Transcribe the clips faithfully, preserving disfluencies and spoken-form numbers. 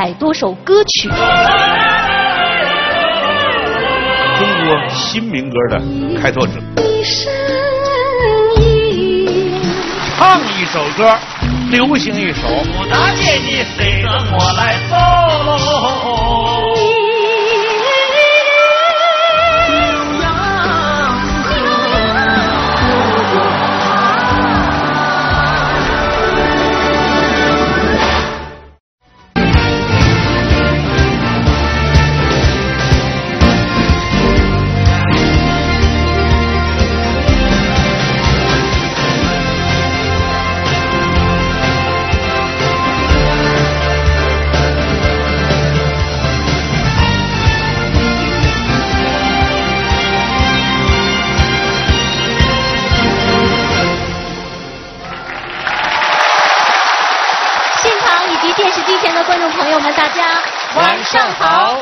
百多首歌曲。 中国新民歌的开拓者，唱一首歌，流行一首。武大姐，你随着我来走。 晚上好。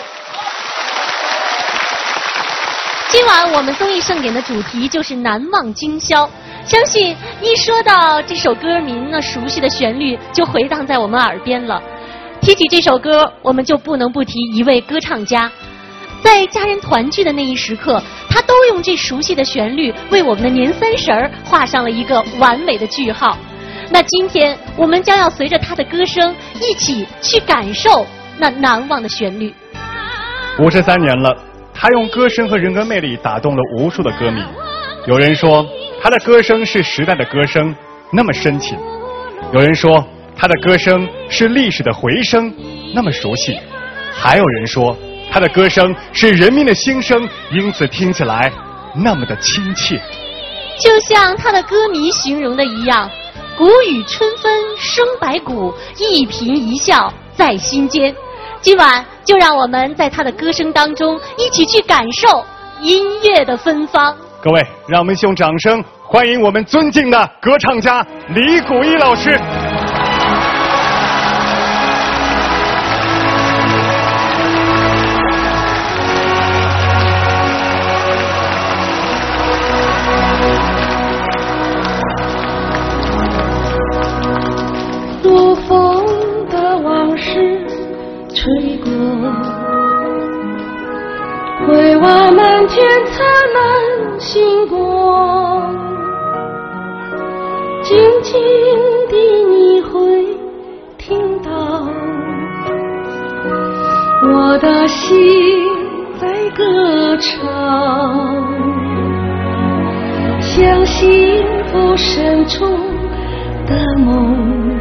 今晚我们综艺盛典的主题就是难忘今宵。相信一说到这首歌名呢，熟悉的旋律就回荡在我们耳边了。提起这首歌，我们就不能不提一位歌唱家。在家人团聚的那一时刻，他都用这熟悉的旋律为我们的年三十儿画上了一个完美的句号。那今天我们将要随着他的歌声一起去感受那难忘的旋律。 五十三年了，他用歌声和人格魅力打动了无数的歌迷。有人说他的歌声是时代的歌声，那么深情；有人说他的歌声是历史的回声，那么熟悉；还有人说他的歌声是人民的心声，因此听起来那么的亲切。 就像他的歌迷形容的一样，谷雨春分生百谷，一颦一笑在心间。今晚就让我们在他的歌声当中一起去感受音乐的芬芳。 各位，让我们用掌声欢迎我们尊敬的歌唱家李谷一老师。 如风的往事吹过，回望满天灿烂星光，静静地你会听到我的心在歌唱，像幸福深处的梦，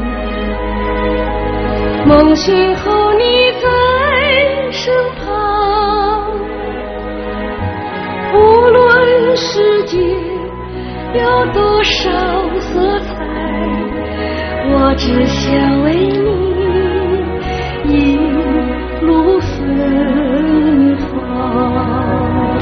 梦醒后你在身旁，无论世界有多少色彩，我只想为你一路芬芳。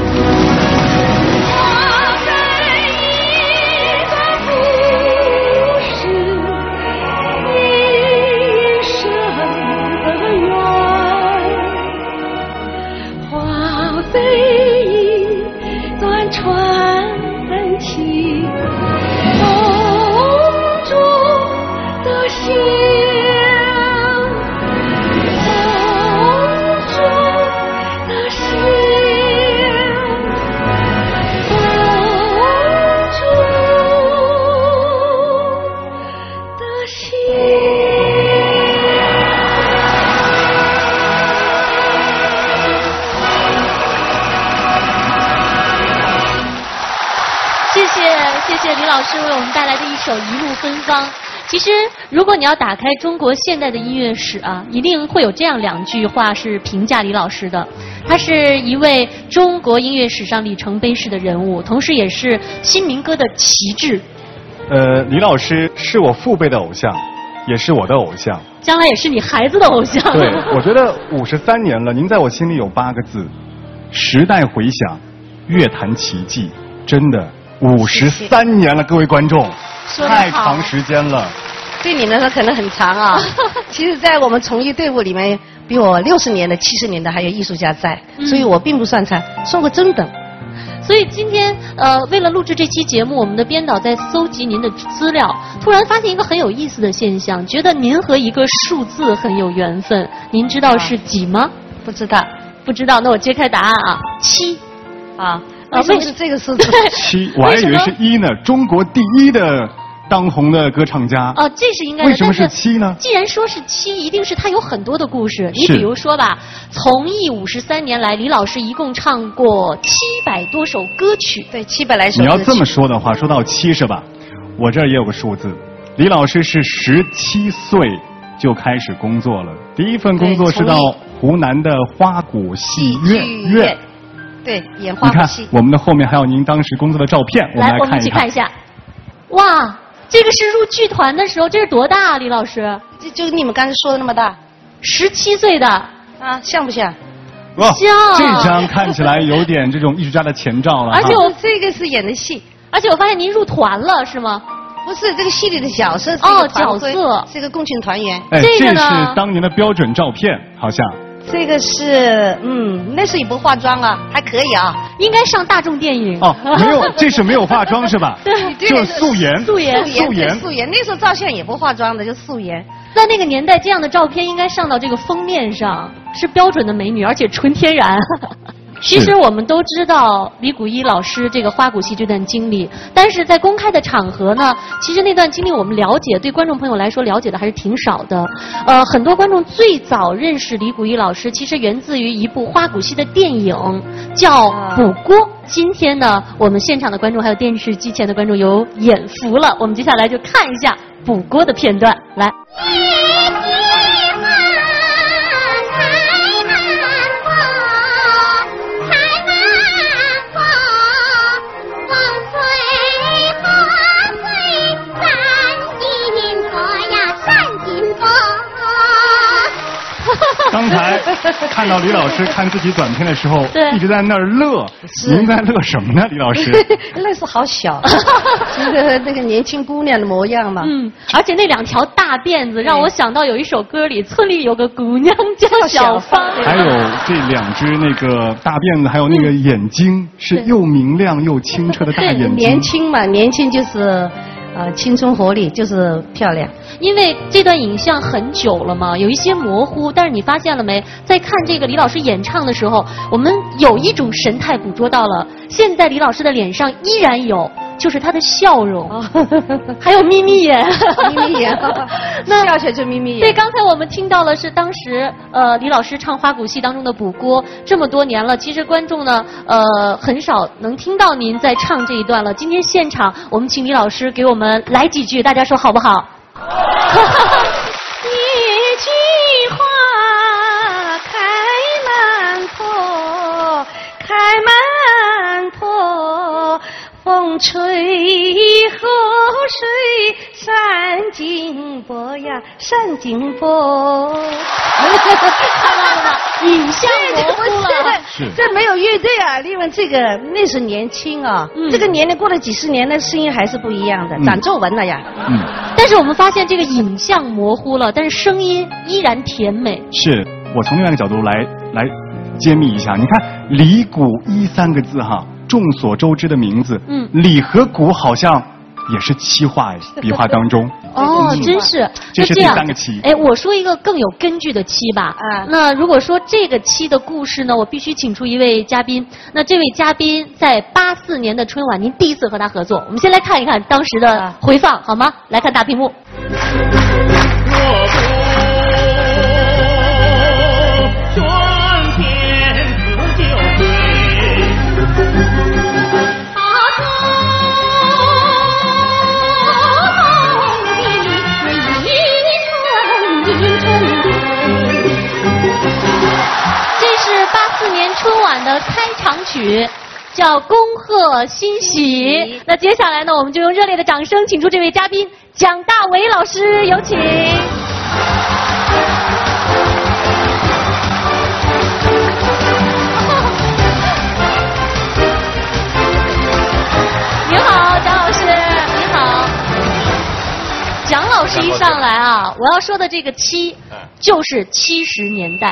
谢谢李老师为我们带来的一首《一路芬芳》。其实，如果你要打开中国现代的音乐史啊，一定会有这样两句话是评价李老师的。他是一位中国音乐史上里程碑式的人物，同时也是新民歌的旗帜。 呃，李老师是我父辈的偶像，也是我的偶像， 将来也是你孩子的偶像。 对，我觉得五十三年了，您在我心里有八个字：时代回响，乐坛奇迹。真的。五十三年了，各位观众，太长时间了。 对你们来说可能很长啊。其实，在我们从艺队伍里面，比我六十年的、七十年的还有艺术家在，嗯、所以我并不算差，算个中等。 所以今天呃，为了录制这期节目，我们的编导在搜集您的资料，突然发现一个很有意思的现象，觉得您和一个数字很有缘分。您知道是几吗？ 不知道， 不知道。那我揭开答案啊，七。 啊， 呃为什么是这个数字？ 七，我还以为是一呢，中国第一的当红的歌唱家。 哦，这是应该的。 为什么是七呢？ 既然说是七，一定是他有很多的故事。你是比如说吧，从艺五十三年来，李老师一共唱过七百多首歌曲。 对，七百来首。 你要这么说的话，说到七是吧？我这儿也有个数字，李老师是十七岁就开始工作了，第一份工作是到湖南的花鼓戏剧院。 对，演花你看鼓戏。 我们的后面还有您当时工作的照片，我们来，我们一来看一看。 起看一下。哇，这个是入剧团的时候，这是多大啊，李老师？ 就就你们刚才说的那么大十七岁的。 啊，像不像？ 哇， 像这张看起来有点这种艺术家的前兆了哈。 而且我这个是演的戏， 而且我发现您入团了，是吗？ 不是这个戏里的角色是一哦个团徽角色是一个共青团员。 哎， 这个呢是当年的标准照片，好像。 这个是嗯，那时候也不化妆啊，还可以啊。 应该上大众电影。 哦，没有，这是没有化妆是吧？ 对就是素颜。 素颜素颜素颜对素颜，那时候照相也不化妆的，就素颜。 在那个年代，这样的照片应该上到这个封面上，是标准的美女，而且纯天然。其实我们都知道李谷一老师这个花鼓戏这段经历，但是在公开的场合呢，其实那段经历我们了解，对观众朋友来说了解的还是挺少的。呃，很多观众最早认识李谷一老师，其实源自于一部花鼓戏的电影，叫《补锅》。今天呢，我们现场的观众还有电视机前的观众有眼福了，我们接下来就看一下《补锅》的片段，来。 刚才看到李老师看自己短片的时候， 对一直在那儿乐。您在乐什么呢，李老师？ 那时候好小，那个那个年轻姑娘的模样嘛。 嗯，而且那两条大辫子让我想到有一首歌里，村里有个姑娘叫小芳。 还有这两只那个大辫子，还有那个眼睛，是又明亮又清澈的大眼睛。 年轻嘛，年轻就是呃青春活力，就是漂亮。 因为这段影像很久了嘛，有一些模糊，但是你发现了没？在看这个李老师演唱的时候，我们有一种神态捕捉到了。现在李老师的脸上依然有，就是他的笑容，还有眯眯眼， 眯眯眼，那笑起来就眯眯眼。 对，刚才我们听到了是当时呃李老师唱花鼓戏当中的补锅，这么多年了，其实观众呢呃很少能听到您在唱这一段了。今天现场我们请李老师给我们来几句，大家说好不好？ 一句花开满坡，开满坡，风吹河水山金波呀，山金波。 看到了吗？影像模糊了。 是这没有乐队啊，因为这个那时年轻啊， 嗯这个年龄过了几十年，那声音还是不一样的， 嗯长皱纹了呀。 嗯， 但是我们发现这个影像模糊了，但是声音依然甜美。 是我从另外一个角度来来揭秘一下。你看“李谷一”三个字哈，众所周知的名字。 嗯李和谷好像也是七画哎，笔画当中。 哦，真是。 这是第那这样三个七。 哎，我说一个更有根据的七吧。 啊那如果说这个七的故事呢，我必须请出一位嘉宾。那这位嘉宾在八四年的春晚，您第一次和他合作。我们先来看一看当时的回放，好吗？来看大屏幕。春晚的开场曲叫《恭贺新喜》。那接下来呢，我们就用热烈的掌声请出这位嘉宾蒋大为老师，有请。你好，蒋老师，你好。蒋老师一上来啊，我要说的这个七，就是七十年代。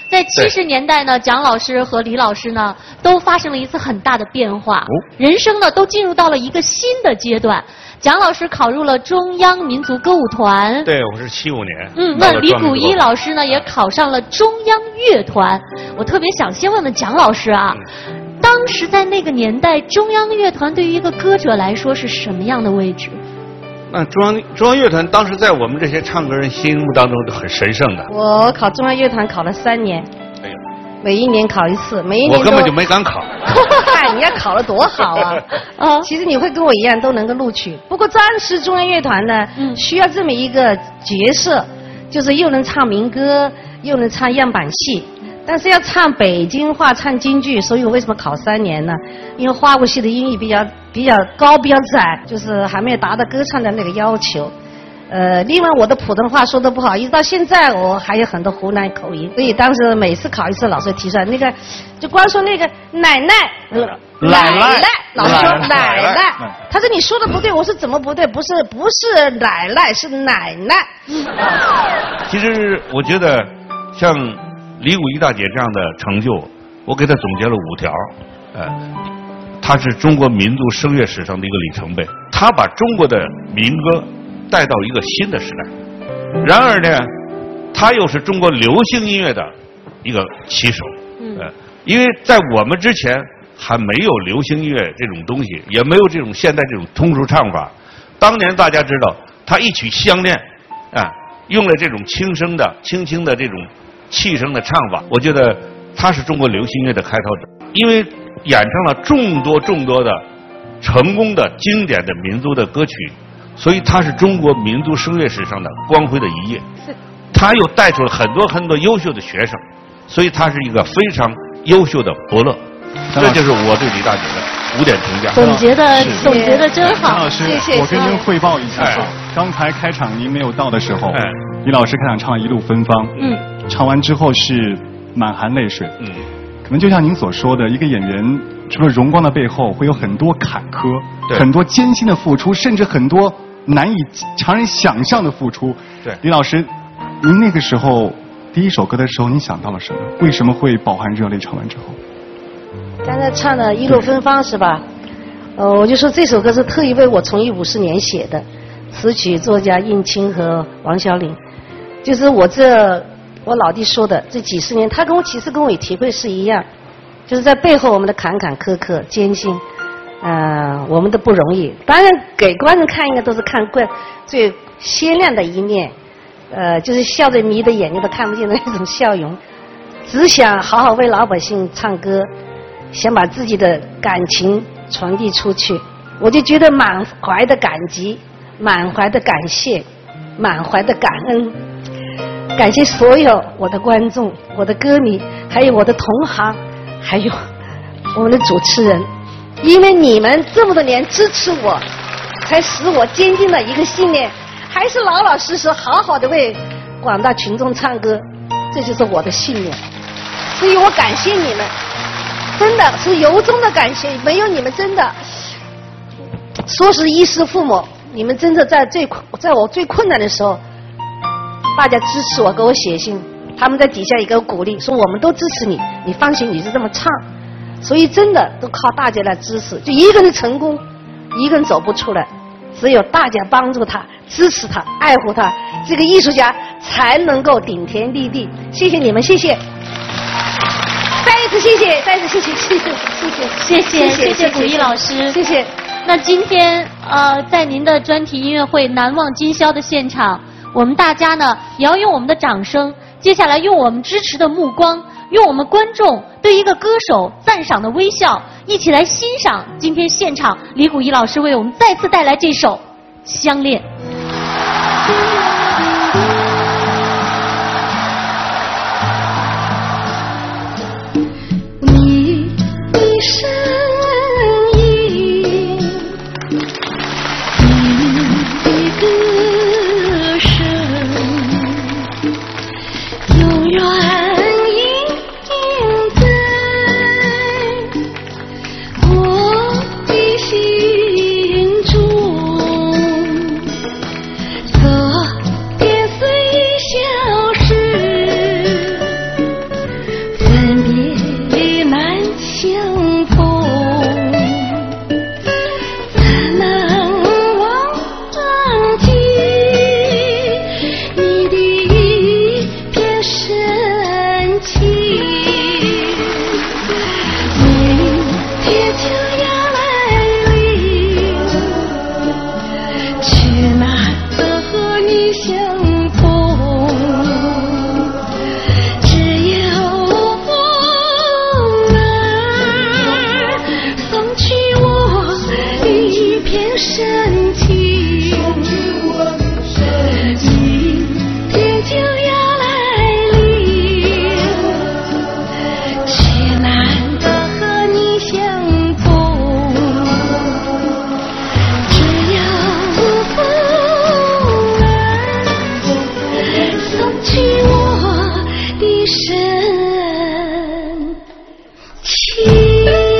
在七十年代呢，蒋老师和李老师呢都发生了一次很大的变化， 哦、 人生呢都进入到了一个新的阶段。蒋老师考入了中央民族歌舞团， 对，我是七五年。 嗯，那李谷一老师呢也考上了中央乐团。我特别想先问问蒋老师啊，嗯、当时在那个年代，中央乐团对于一个歌者来说是什么样的位置？ 那中央中央乐团当时在我们这些唱歌人心目当中都很神圣的。 我考中央乐团考了三年。哎呀。每一年考一次，每一年我根本就没敢考。 看人家考得多好啊！啊，其实你会跟我一样都能够录取。不过当时中央乐团呢，嗯、需要这么一个角色，就是又能唱民歌，又能唱样板戏，但是要唱北京话、唱京剧。所以我为什么考三年呢？因为花鼓戏的音域比较比较高、比较窄，就是还没有达到歌唱的那个要求。呃，另外我的普通话说的不好，一直到现在我还有很多湖南口音，所以当时每次考一次，老师提出来那个，就光说那个奶奶， 奶奶， 老师说奶奶，他说你说的不对，我说怎么不对？不是不是奶奶，是奶奶。 其实我觉得像李谷一大姐这样的成就，我给她总结了五条，呃，她是中国民族声乐史上的一个里程碑，她把中国的民歌带到一个新的时代，然而呢，他又是中国流行音乐的一个旗手。嗯，呃，因为在我们之前还没有流行音乐这种东西，也没有这种现在这种通俗唱法。当年大家知道，他一曲相恋，啊，用了这种轻声的、轻轻的这种气声的唱法，我觉得他是中国流行音乐的开拓者，因为演唱了众多众多的成功的经典的民族的歌曲。所以他是中国民族声乐史上的光辉的一页，他又带出了很多很多优秀的学生，所以他是一个非常优秀的伯乐。这就是我对李大姐的五点评价。 总结的总结的真好， 张老师， 谢谢。 我跟您汇报一下啊，刚才开场您没有到的时候，李老师开场唱了《一路芬芳》，嗯，唱完之后是满含泪水，嗯，可能就像您所说的，一个演员除了荣光的背后，会有很多坎坷，很多艰辛的付出，甚至很多难以常人想象的付出。 对， 李老师，您那个时候第一首歌的时候，您想到了什么？为什么会饱含热泪唱完之后？ 刚才唱的《一路芬芳》是吧？呃，我就说这首歌是特意为我从艺五十年写的，词曲作家应钦和王小岭。就是我这我老弟说的，这几十年，他跟我其实跟我也体会是一样，就是在背后我们的坎坎坷坷、艰辛。呃，我们的不容易，当然给观众看应该都是看惯最鲜亮的一面，呃，就是笑着迷的眼睛都看不见的那种笑容，只想好好为老百姓唱歌，想把自己的感情传递出去，我就觉得满怀的感激，满怀的感谢，满怀的感恩，感谢所有我的观众、我的歌迷，还有我的同行，还有我们的主持人。因为你们这么多年支持我，才使我坚定了一个信念，还是老老实实好好的为广大群众唱歌，这就是我的信念。所以我感谢你们，真的是由衷的感谢，没有你们真的说是衣食父母，你们真的在最在我最困难的时候，大家支持我，给我写信，他们在底下也给我鼓励，说我们都支持你，你放心，你就这么唱。所以真的都靠大家来支持，就一个人成功，一个人走不出来，只有大家帮助他、支持他、爱护他，这个艺术家才能够顶天立地。谢谢你们，谢谢，再一次谢谢，再一次谢谢，谢谢，谢谢， 谢谢，谢谢谷一老师， 谢谢。 那今天呃，在您的专题音乐会《难忘今宵》的现场，我们大家呢也要用我们的掌声，接下来用我们支持的目光。用我们观众对一个歌手赞赏的微笑，一起来欣赏今天现场李谷一老师为我们再次带来这首《相恋》。 你的声音，你的歌声，永远别难相逢，怎能忘记你的一片深情？明天就要来临，却难得和你相逢，只有风儿送去我的一片深情。明天就要来临，却难得和你相逢，只有风儿送去我的深情。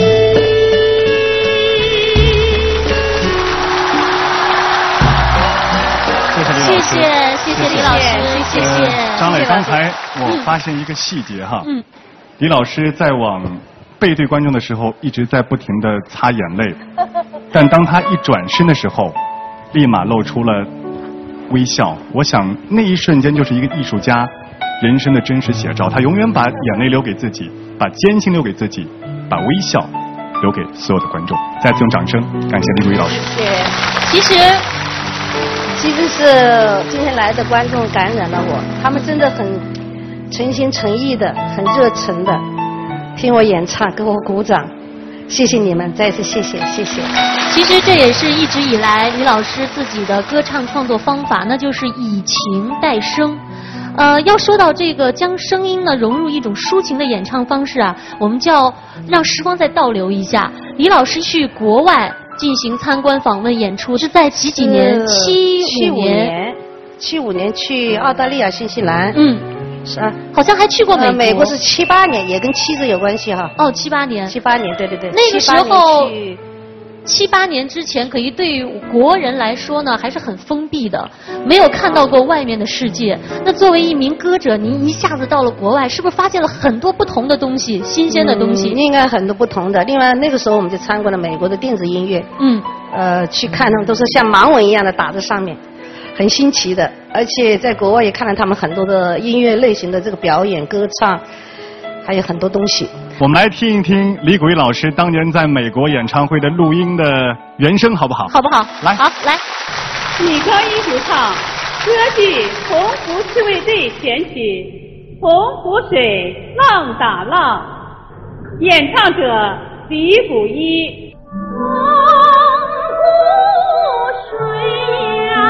谢谢李老师。 谢谢谢谢李老师，谢谢。 呃张磊，刚才我发现一个细节哈， 嗯， 李老师在往背对观众的时候一直在不停的擦眼泪，但当他一转身的时候，立马露出了微笑。我想那一瞬间就是一个艺术家人生的真实写照，他永远把眼泪留给自己，把艰辛留给自己，把微笑留给所有的观众。再次用掌声感谢李谷一老师。 谢谢。 其实其实是今天来的观众感染了我，他们真的很诚心诚意的、很热忱的听我演唱，给我鼓掌，谢谢你们，再次谢谢，谢谢。 其实这也是一直以来李老师自己的歌唱创作方法，那就是以情代声。呃，要说到这个将声音呢融入一种抒情的演唱方式啊，我们就要让时光再倒流一下。李老师去国外进行参观访问演出，是在几几年？七七五年。 七五年去澳大利亚、新西兰。 嗯， 是啊。 好像还去过美国。 呃、美国是七八年，也跟妻子有关系哈。 哦，七八年。 七八年，对对对。 那个时候。七八年之前，可以对于国人来说呢，还是很封闭的，没有看到过外面的世界。那作为一名歌者，您一下子到了国外，是不是发现了很多不同的东西，新鲜的东西？ 嗯、应该很多不同的。另外，那个时候我们就参观了美国的电子音乐， 嗯， 呃，去看他们都是像盲文一样的打在上面，很新奇的。而且在国外也看了他们很多的音乐类型的这个表演、歌唱，还有很多东西。 我们来听一听李谷一老师当年在美国演唱会的录音的原声，好不好？ 好不好？ 来， 好，来。 你可以主唱歌剧《洪福侍卫队》选曲《洪湖水浪打浪》，演唱者李谷一。 洪湖水呀，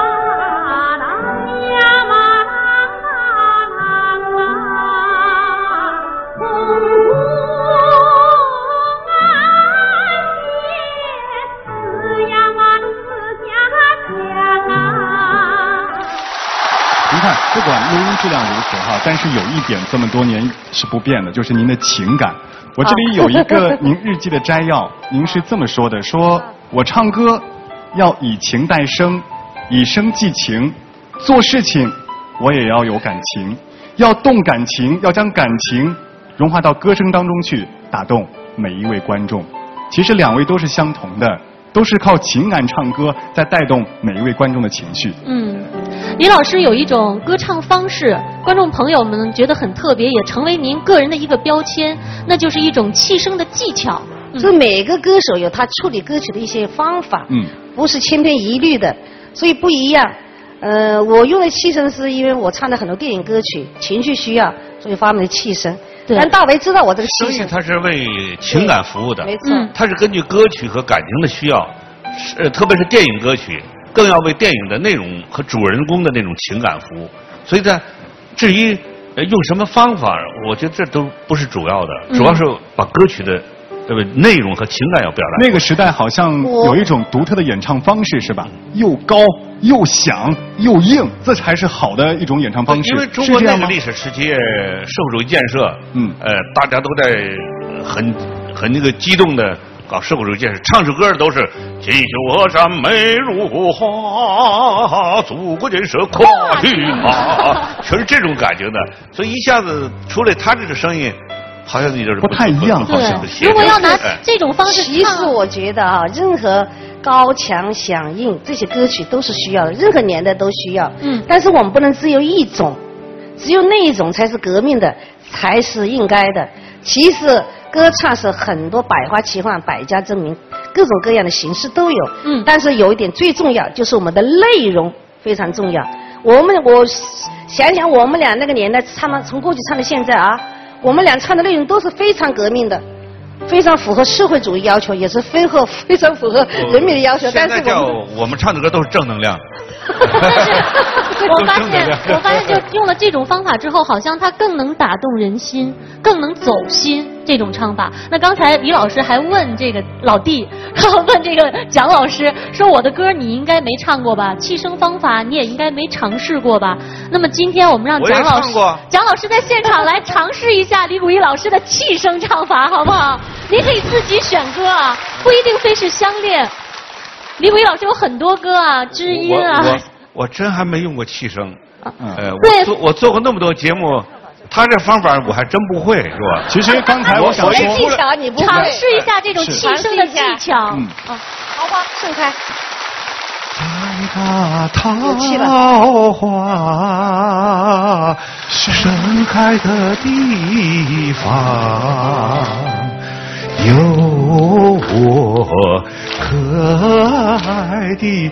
浪呀嘛浪啊浪啊，洪湖岸边子呀嘛子家家啊。 您看，不管录音质量如何哈，但是有一点这么多年是不变的，就是您的情感。我这里有一个您日记的摘要，您是这么说的：说我唱歌要以情代声，以声寄情，做事情我也要有感情，要动感情，要将感情融化到歌声当中去，打动每一位观众。其实两位都是相同的，都是靠情感唱歌，在带动每一位观众的情绪。 嗯，李老师有一种歌唱方式，观众朋友们觉得很特别，也成为您个人的一个标签，那就是一种气声的技巧。 嗯、所以每个歌手有他处理歌曲的一些方法， 嗯，不是千篇一律的，所以不一样。呃，我用的气声是因为我唱的很多电影歌曲，情绪需要，所以发明的气声。但大为知道我这个气声， 它是为情感服务的， 没错， 它是根据歌曲和感情的需要，呃，特别是电影歌曲，更要为电影的内容和主人公的那种情感服务。所以在至于用什么方法，我觉得这都不是主要的，主要是把歌曲的对不对内容和情感要表达。 那个时代好像有一种独特的演唱方式，是吧？又高又响又硬，这才是好的一种演唱方式。 因为中国那个历史时期，社会主义建设，嗯，呃，大家都在很很那个激动的搞社会主义建设，唱首歌都是锦绣河山美如画，祖国建设跨骏马，全是这种感觉的。所以一下子出来他这个声音， 好像你就是不太一样，好像。 如果要拿这种方式唱， 其实我觉得啊，任何高强响应这些歌曲都是需要的，任何年代都需要。 嗯。 但是我们不能只有一种，只有那一种才是革命的，才是应该的。其实歌唱是很多百花齐放、百家争鸣，各种各样的形式都有。 嗯。 但是有一点最重要，就是我们的内容非常重要。我们我想想，我们俩那个年代唱到从过去唱到现在啊。我们俩唱的内容都是非常革命的，非常符合社会主义要求，也是非合非常符合人民的要求。但是叫我们唱的歌都是正能量。 但是我发现，我发现就用了这种方法之后，好像它更能打动人心，更能走心。这种唱法。那刚才李老师还问这个老弟，问这个蒋老师说：“我的歌你应该没唱过吧？气声方法你也应该没尝试过吧？”那么今天我们让蒋老师，蒋老师在现场来尝试一下李谷一老师的气声唱法，好不好？您可以自己选歌啊，不一定非是相恋。李谷一老师有很多歌啊，知音啊。 我我我真还没用过气声。嗯、呃，我做我做过那么多节目。他这方法我还真不会，是吧？ 其实刚才我想说， 技巧你不会， 尝试一下这种气声的技巧。 嗯，啊，桃花盛开。 在那桃花盛开的地方，有我可爱的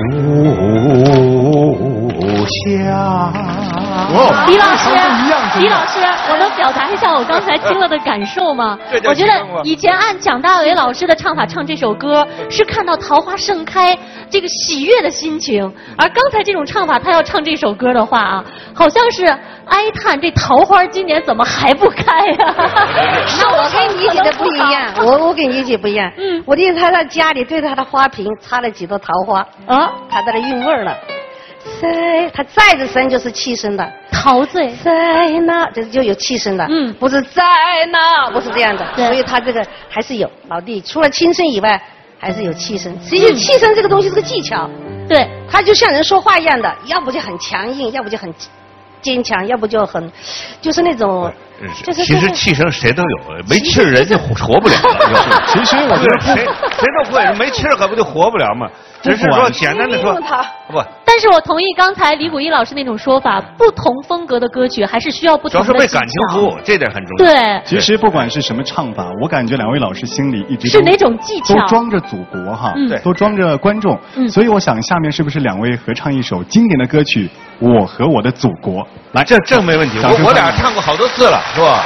故乡。 李老师，李老师，我能表达一下我刚才听了的感受吗？我觉得以前按蒋大为老师的唱法唱这首歌，是看到桃花盛开这个喜悦的心情，而刚才这种唱法，他要唱这首歌的话啊，好像是哀叹这桃花今年怎么还不开呀、啊？ 那我跟你理解的不一样，我我跟你理解不一样。嗯，我的意思他在家里对他的花瓶插了几朵桃花啊，他在那韵味了。在，他在的声就是气声的， 陶醉在那，这就有气声的，嗯，不是在那，不是这样的，所以他这个还是有老弟，除了轻声以外，还是有气声。其实气声这个东西是个技巧， 对， 他就像人说话一样的，要不就很强硬，要不就很坚强，要不就很，就是那种。 就是其实气声谁都有，没气儿人家活不了。 其实我觉得谁谁都会，没气儿可不就活不了吗？只是说简单的说，不。 但是我同意刚才李谷一老师那种说法，不同风格的歌曲还是需要不同的。 主要是为感情服务，这点很重要。对。 其实不管是什么唱法，我感觉两位老师心里一直是哪种技巧， 都装着祖国哈， 嗯， 都装着观众。嗯。所以我想下面是不是两位合唱一首经典的歌曲《我和我的祖国》？来， 这这没问题，我我俩唱过好多次了，是吧？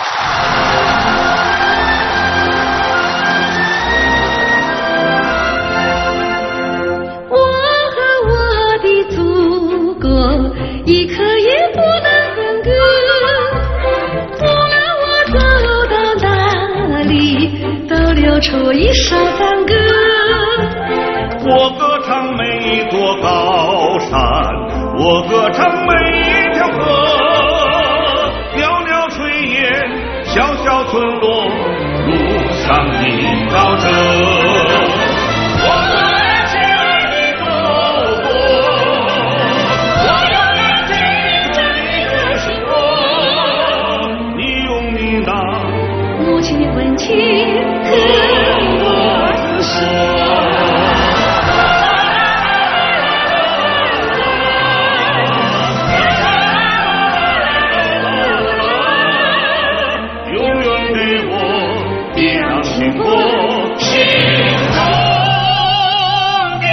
我和我的祖国一刻也不能分割，无论我走到哪里，都流出一首赞歌。 我歌唱每一座高山，我歌唱每一条河，袅袅炊烟，小小村落，路上映照着我们亲爱的祖国，我要让这这个生活，你用你那母亲的温情和我说。 幸福心中的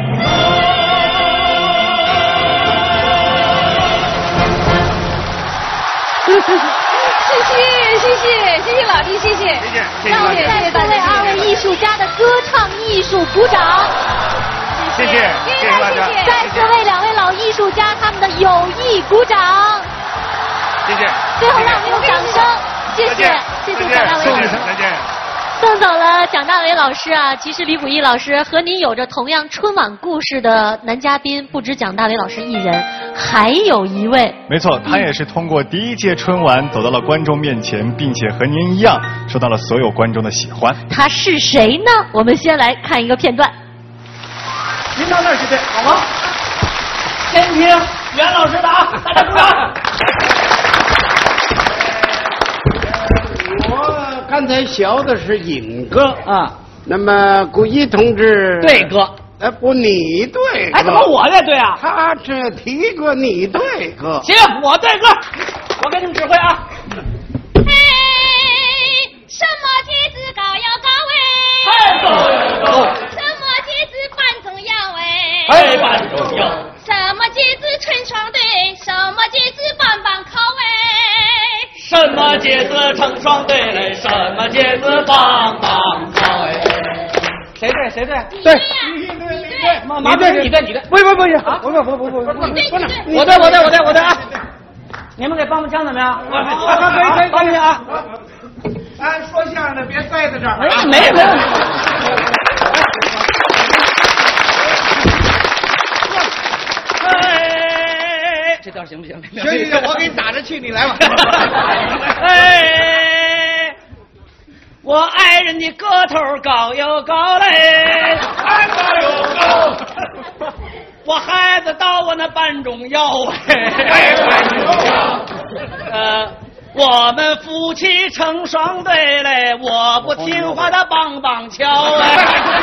谢谢谢谢谢谢老弟，谢谢，谢谢， 让我们再次为二位艺术家的歌唱艺术鼓掌。 谢谢，谢谢大家， 再次为两位老艺术家他们的友谊鼓掌。 谢谢。 最后让我们用掌声，谢谢，谢谢蒋大为老师， 再见。 送走了蒋大为老师啊，其实李谷一老师和您有着同样春晚故事的男嘉宾不止蒋大为老师一人，还有一位。 没错，他也是通过第一届春晚走到了观众面前，并且和您一样受到了所有观众的喜欢。 他是谁呢？我们先来看一个片段。 您到那儿去对，好吗？先听袁老师的啊，大家鼓掌。我刚才学的是引歌啊， 那么古一同志对歌。 哎，不，你对歌。 哎，怎么我在对啊？ 他这提歌，你对歌。 行，我对歌，我给你们指挥啊。 哎，什么节子高要高哎，高要高。 什么节子半重要哎？ 哎，半重要。 什么节子成双对？什么节子棒棒靠哎？ 什么节子成双对嘞？什么节子棒棒靠哎？谁对谁对？ 对， 你对你对，妈妈对你对你对， 不不不啊， 不不不不不不， 你对你对， 我对我对我对我对啊！你们给帮帮腔怎么样？ 可以可以帮帮腔啊！ 哎，说相声的别栽在这儿。 哎，没有没有。哎，这调行不行？ 行行行，我给你打着去，你来吧。 哎，我爱人的个头高又高嘞， 高又高。 我孩子到我那半中腰哎，半中腰。 呃，我们夫妻成双对嘞，我不听话他棒棒敲哎。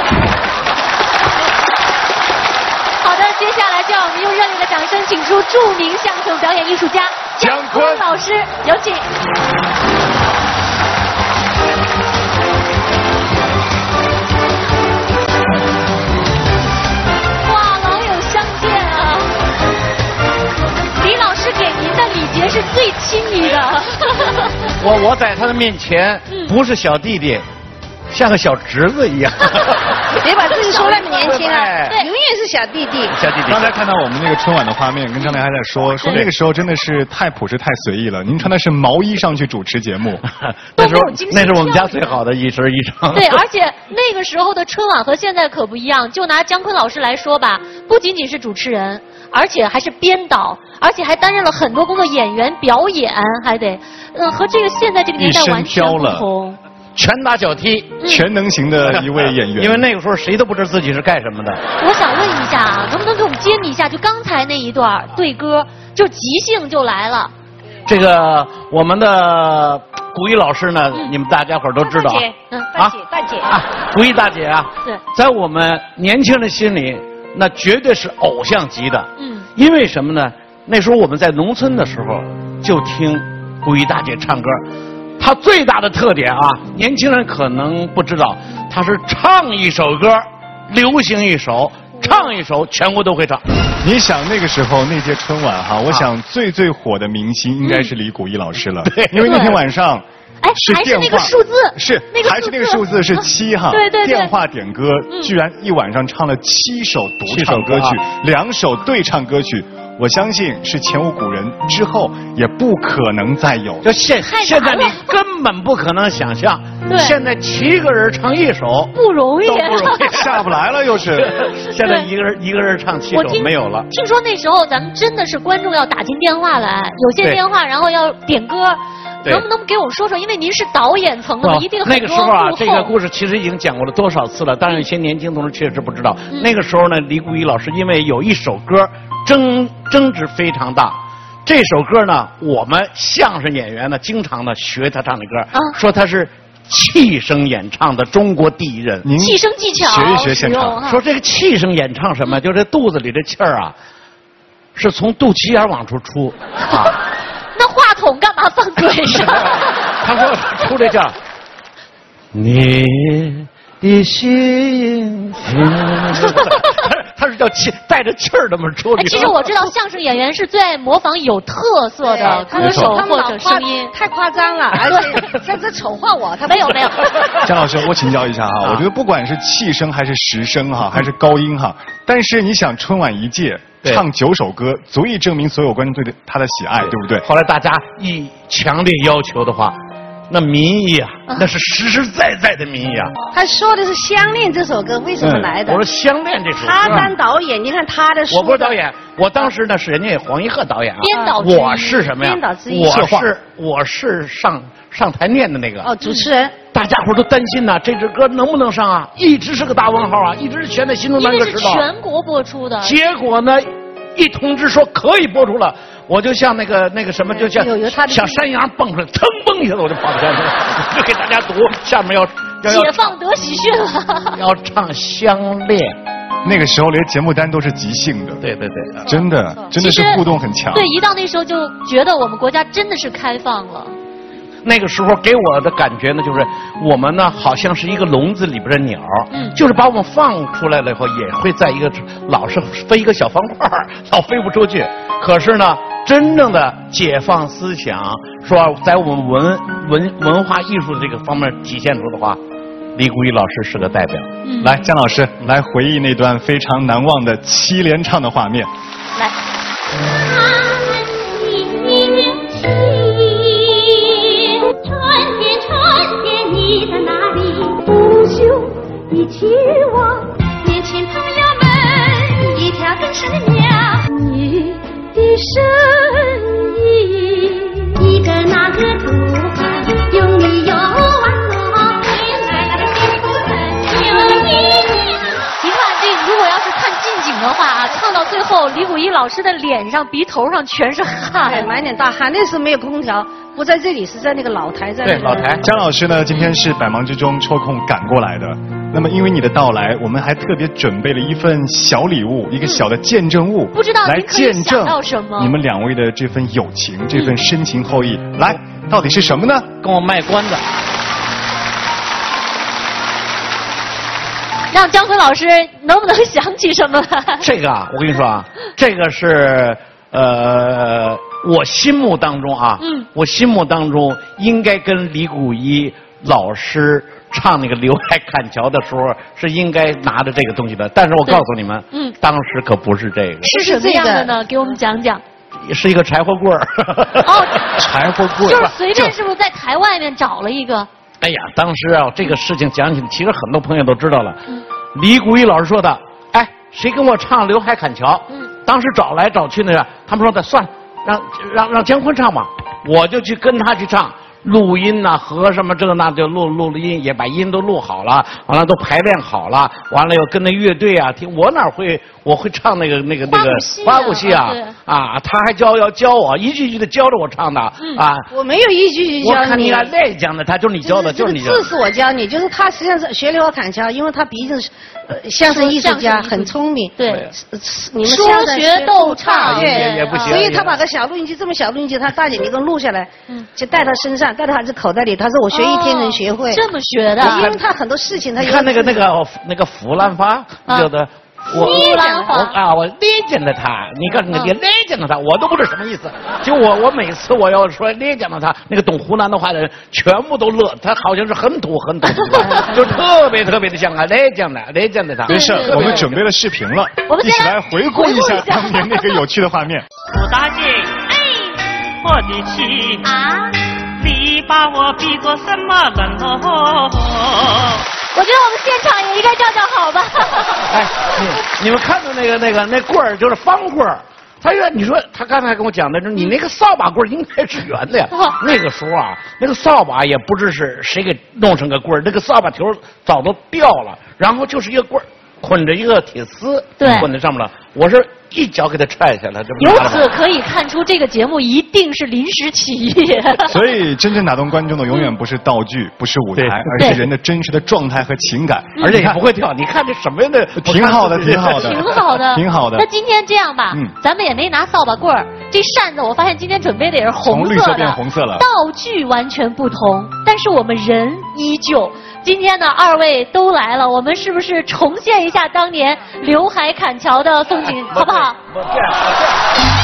好的，接下来就让我们用热烈的掌声，请出著名相声表演艺术家姜昆老师，有请。哇，老友相见啊！李老师给您的礼节是最亲密的。 我我在他的面前不是小弟弟，像个小侄子一样。 别把自己说那么年轻啊， 对永远是小弟弟。 小弟弟。 刚才看到我们那个春晚的画面，跟张亮还在说说那个时候真的是太朴实太随意了。您穿的是毛衣上去主持节目， 那时候那是我们家最好的一身衣裳。 对，而且那个时候的春晚和现在可不一样。就拿姜昆老师来说吧，不仅仅是主持人，而且还是编导，而且还担任了很多工作，演员、表演，还得，嗯，和这个现在这个年代完全不同。 拳打脚踢， 全能型的一位演员。 因为那个时候谁都不知道自己是干什么的。 我想问一下啊，能不能给我们揭秘一下，就刚才那一段对歌，就即兴就来了。 这个我们的古一老师呢，你们大家伙都知道啊。 嗯，大姐，大姐啊，古一大姐啊， 对， 在我们年轻人心里，那绝对是偶像级的。 嗯， 因为什么呢？那时候我们在农村的时候，就听古一大姐唱歌。他最大的特点啊，年轻人可能不知道，他是唱一首歌，流行一首，唱一首，全国都会唱。 你想那个时候那届春晚哈，我想最最火的明星应该是李谷一老师了， 对， 因为那天晚上。 哎，还是那个数字， 是还是那个数字是七哈？ 对对对。 电话点歌，居然一晚上唱了七首独唱歌曲，两首对唱歌曲。我相信是前无古人，之后也不可能再有。 就现现在你根本不可能想象，现在七个人唱一首不容易， 都不容易， 下不来了又是。 现在一个人一个人唱七首没有了。 听说那时候咱们真的是观众要打进电话来，有些电话然后要点歌。能不能给我们说说？因为您是导演层的嘛，一定很多那个时候啊，这个故事其实已经讲过了多少次了，当然有些年轻同志确实不知道。嗯、那个时候呢，李谷一老师因为有一首歌争争执非常大，这首歌呢，我们相声演员呢经常的学他唱的歌，啊、说他是气声演唱的中国第一人。 气声技巧， 学一学现场。 说这个气声演唱什么？就这肚子里这气儿啊，是从肚脐眼往出出啊。 那话筒干嘛放嘴上？ 他说出这叫你的心情，他是叫气带着气儿这么出。 哎，其实我知道相声演员是最爱模仿有特色的歌手或者声音， 太夸张了，而且像这丑化我，他没有没有。 姜老师，我请教一下哈，我觉得不管是气声还是实声哈，还是高音哈，但是你想春晚一届。唱九首歌，足以证明所有观众对他的喜爱，对不对？ 后来大家一强烈要求的话，那民意啊，那是实实在在的民意啊。 他说的是《相恋》这首歌为什么来的？ 我说《相恋》这首歌， 他当导演，你看他的。 我不是导演，我当时呢是人家黄一鹤导演啊。 编导之一。 我是什么呀？ 编导之一。 我是我是上上台念的那个。 哦，主持人。 大家伙都担心呐，这支歌能不能上啊？一直是个大问号啊，一直悬在心中那个知道。 因为是全国播出的。 结果呢？一通知说可以播出了， 我就像那个那个什么，就像像山羊蹦出来，腾蹦一下子我就跑到下面，就给大家读下面要要解放德喜讯了， 要唱相恋。 那个时候连节目单都是即兴的， 对对对， 真的真的是互动很强。 对，一到那时候就觉得我们国家真的是开放了。 那个时候给我的感觉呢，就是我们呢好像是一个笼子里边的鸟，嗯，就是把我们放出来了以后，也会在一个老是飞一个小方块，老飞不出去。可是呢，真正的解放思想，说在我们文文文化艺术的这个方面体现出的话，李谷一老师是个代表。 嗯、来，姜老师来回忆那段非常难忘的七连唱的画面。 来。 春天，春天，你在哪里？不休一起望，年轻朋友们一条根生苗。你的身影，一个那个都还有你有完我，回来了幸福人有一年。 你看这，如果要是看近景的话啊，唱到最后，李谷一老师的脸上、鼻头上全是汗， 对，满脸大汗。那时候没有空调。不在这里，是在那个老台，在那个对老台。 姜老师呢，今天是百忙之中抽空赶过来的。那么，因为你的到来，我们还特别准备了一份小礼物，一个小的见证物， 不知道来见证到什么你们两位的这份友情，这份深情厚谊。嗯、来，到底是什么呢？ 跟我卖关子。 让姜昆老师能不能想起什么来？ 这个啊，我跟你说啊，这个是呃。我心目当中啊，嗯，我心目当中应该跟李谷一老师唱那个《刘海砍樵》的时候是应该拿着这个东西的，但是我告诉你们，嗯，当时可不是这个， 是什么样的呢？给我们讲讲。 是一个柴火棍儿。 哦， 柴火棍儿。 就是随便是不是在台外面找了一个？ 哎呀，当时啊，这个事情讲起来，其实很多朋友都知道了。嗯、李谷一老师说的，哎，谁跟我唱《刘海砍樵》？嗯，当时找来找去那个，他们说的算了。让让让姜昆唱吧，我就去跟他去唱，录音呐、啊，和什么这个那就录录了音，也把音都录好了，完了都排练好了，完了又跟那乐队啊听，我哪会我会唱那个那个那个花鼓戏啊啊，他还教要教我一句一句的教着我唱的、嗯、啊， 我没有一句一句教你， 我看你俩赖讲的，他就是你教的，就是你教的。 字是我教你，就是他实际上是学刘海砍樵，因为他毕竟是。呃，相声艺术家很聪明， 对， 你们说学逗唱也也不行， 所以他把个小录音机这么小录音机，他大姐你给我录下来，嗯，就带他身上，带到他这口袋里。他说我学一天能学会， 这么学的， 因为他很多事情他有。 看那个那个那个弗兰发，叫的。我我啊，我理解了他，你看你理解了他，我都不知道什么意思。就我我每次我要说理解了他，那个懂湖南的话的人全部都乐，他好像是很土很土，就特别特别的像啊，理解了理解了他。 没事，我们准备了视频了，一起来回顾一下当年那个有趣的画面。 武大姐，哎，我的妻啊，你把我比作什么人哦？ 我觉得我们现场也应该叫叫好吧。 哎，你你们看到那个那个那棍儿就是方棍儿，他说你说他刚才跟我讲的，你那个扫把棍儿应该是圆的呀。那个时候啊，那个扫把也不知是谁给弄成个棍儿，那个扫把头早都掉了，然后就是一个棍儿捆着一个铁丝， 对， 捆在上面了。我是一脚给它踹下来，这不由此可以看出这个节目一定是临时起意。 所以真正打动观众的永远不是道具，不是舞台，而是人的真实的状态和情感， 而且也不会跳。你看这什么样的？ 挺好的，挺好的， 挺好的， 挺好的。 那今天这样吧，嗯，咱们也没拿扫把棍儿，这扇子我发现今天准备的也是红色的， 从绿色变红色了。 道具完全不同，但是我们人依旧。今天呢，二位都来了，我们是不是重现一下当年刘海砍樵的风景，好不好？ 我这样，我这样。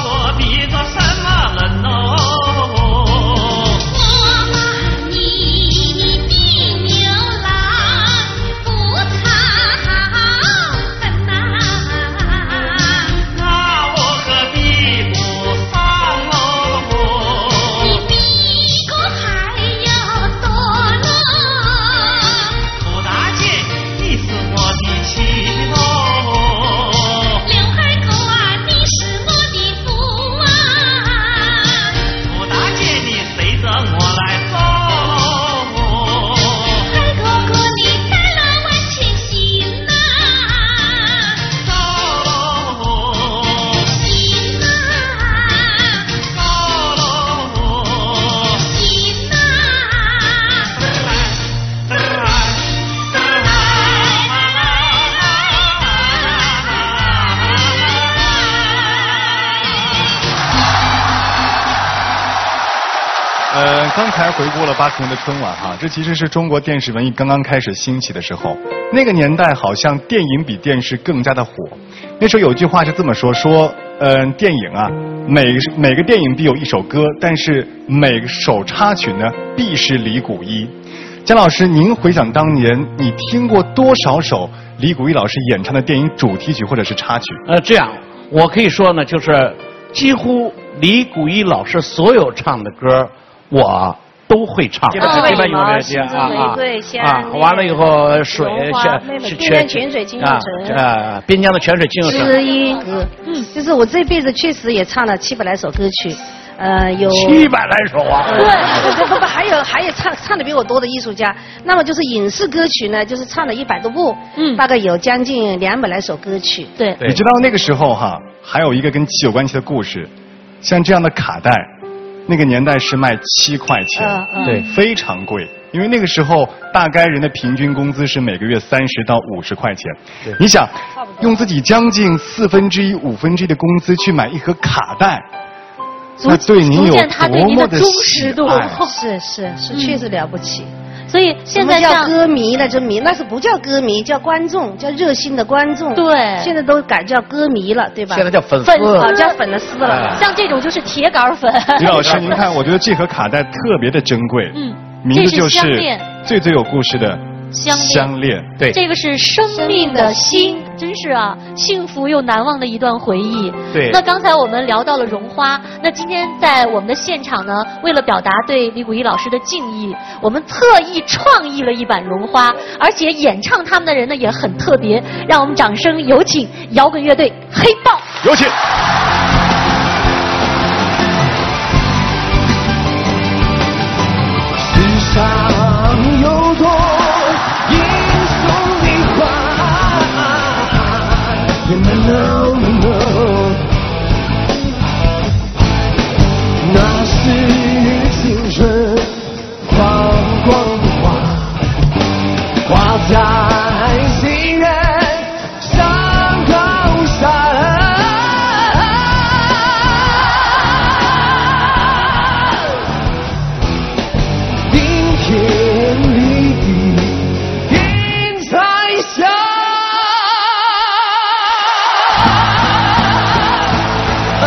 什么人哦？我骂你。 刚才回顾了八十年的春晚哈，这其实是中国电视文艺刚刚开始兴起的时候。那个年代好像电影比电视更加的火。那时候有句话是这么说，说嗯、呃，电影啊，每每个电影必有一首歌，但是每首插曲呢必是李谷一。姜老师，您回想当年，你听过多少首李谷一老师演唱的电影主题曲或者是插曲？ 呃，这样我可以说呢，就是几乎李谷一老师所有唱的歌，我都会唱。 基本基本有这些啊啊啊，完了以后水是边疆泉水金又城啊，边疆的泉水金又城。 知音歌，嗯，就是我这辈子确实也唱了七百来首歌曲。呃，有七百来首啊！ 对，不不不，还有还有唱唱的比我多的艺术家。那么就是影视歌曲呢，就是唱了一百多部，嗯，大概有将近两百来首歌曲。 对， 你知道那个时候哈，还有一个跟气有关系的故事，像这样的卡带，那个年代是卖七块钱， 嗯嗯、 对，非常贵。因为那个时候大概人的平均工资是每个月三十到五十块钱。你想，用自己将近四分之一、五分之一的工资去买一盒卡带。那对您有多么的忠实度， 是是是，确实了不起。 所以现在叫歌迷了，这迷那是不叫歌迷，叫观众，叫热心的观众。 对， 现在都改叫歌迷了，对吧？ 现在叫粉粉丝，叫粉丝了。 像这种就是铁杆粉。 李老师，您看，我觉得这盒卡带特别的珍贵。嗯，名字就是最最有故事的。 相恋， 相恋， 对， 这个是生命的心，真是啊，幸福又难忘的一段回忆。 对， 那刚才我们聊到了绒花，那今天在我们的现场呢，为了表达对李谷一老师的敬意，我们特意创意了一版绒花，而且演唱他们的人呢也很特别，让我们掌声有请摇滚乐队黑豹， 有请。 世上有多英雄的花，也难能能，那是青春放光的花，花在心人上高山。天里的云彩下，啊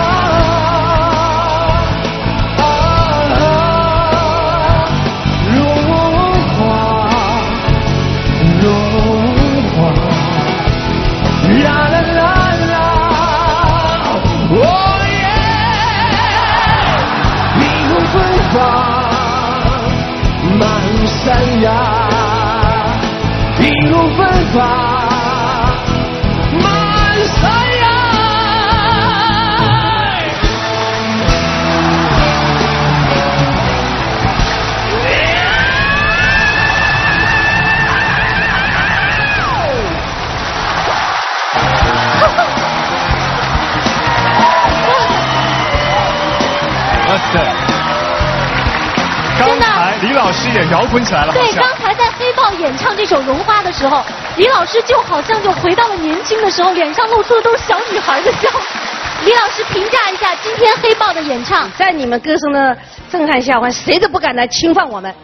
啊啊！绒花，绒花，啦啦啦啦，哦耶！霓虹芬芳。满山崖，披露芬芳，满山崖。 哇塞！刚才李老师也摇滚起来了。 对，刚才在黑豹演唱这首《绒花》的时候，李老师就好像就回到了年轻的时候，脸上露出的都是小女孩的笑。李老师评价一下今天黑豹的演唱， 在你们歌声的震撼下，谁都不敢来侵犯我们。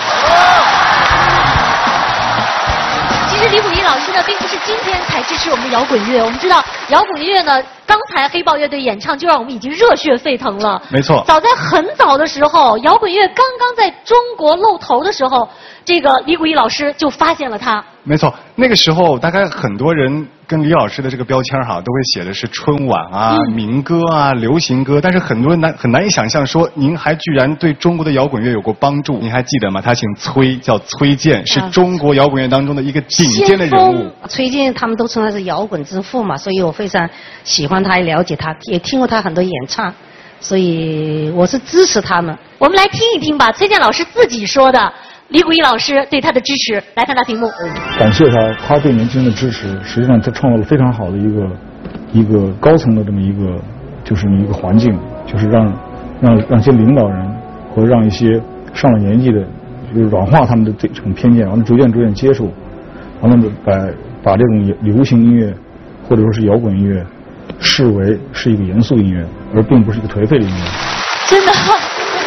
其实李谷一老师呢，并不是今天才支持我们的摇滚乐。我们知道摇滚乐呢，刚才黑豹乐队演唱就让我们已经热血沸腾了。 没错。 早在很早的时候，摇滚乐刚刚在中国露头的时候，这个李谷一老师就发现了它。 没错，那个时候大概很多人跟李老师的这个标签哈，都会写的是春晚啊、嗯、民歌啊、流行歌，但是很多人难很难以想象说，您还居然对中国的摇滚乐有过帮助。您还记得吗？他姓崔，叫崔健，是中国摇滚乐当中的一个顶尖的人物。 崔健他们都称他是摇滚之父嘛，所以我非常喜欢他，也了解他，也听过他很多演唱，所以我是支持他们。 我们来听一听吧，崔健老师自己说的。李谷一老师对他的支持，来看大屏幕。 感谢他，他对年轻人的支持，实际上他创造了非常好的一个一个高层的这么一个就是一个环境，就是让让让一些领导人和让一些上了年纪的，就是软化他们的这种偏见，完了逐渐逐渐接受，完了把把这种流行音乐或者说是摇滚音乐视为是一个严肃音乐，而并不是一个颓废的音乐。 真的。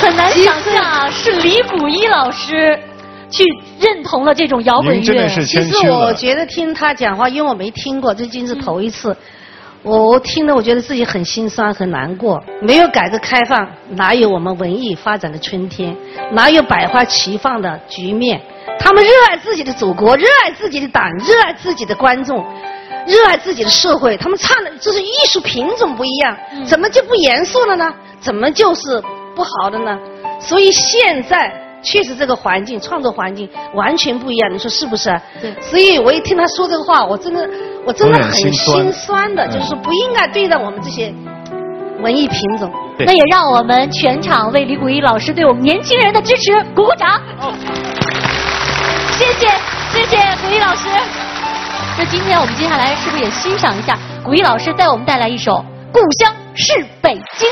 很难想象啊，是李谷一老师去认同了这种摇滚乐。 真的是谦虚了。 其实我觉得听他讲话，因为我没听过，这今是头一次。嗯我我听了，我觉得自己很心酸很难过。没有改革开放，哪有我们文艺发展的春天？哪有百花齐放的局面？他们热爱自己的祖国，热爱自己的党，热爱自己的观众，热爱自己的社会。他们唱的这是艺术品种不一样，怎么就不严肃了呢？怎么就是不好的呢？所以现在确实这个环境，创作环境完全不一样，你说是不是？对。所以我一听他说这个话，我真的，我真的很心酸的，就是说不应该对待我们这些文艺品种。 那也让我们全场为李谷一老师对我们年轻人的支持鼓鼓掌。谢谢，谢谢谷一老师。那今天我们接下来是不是也欣赏一下谷一老师带我们带来一首《故乡是北京》？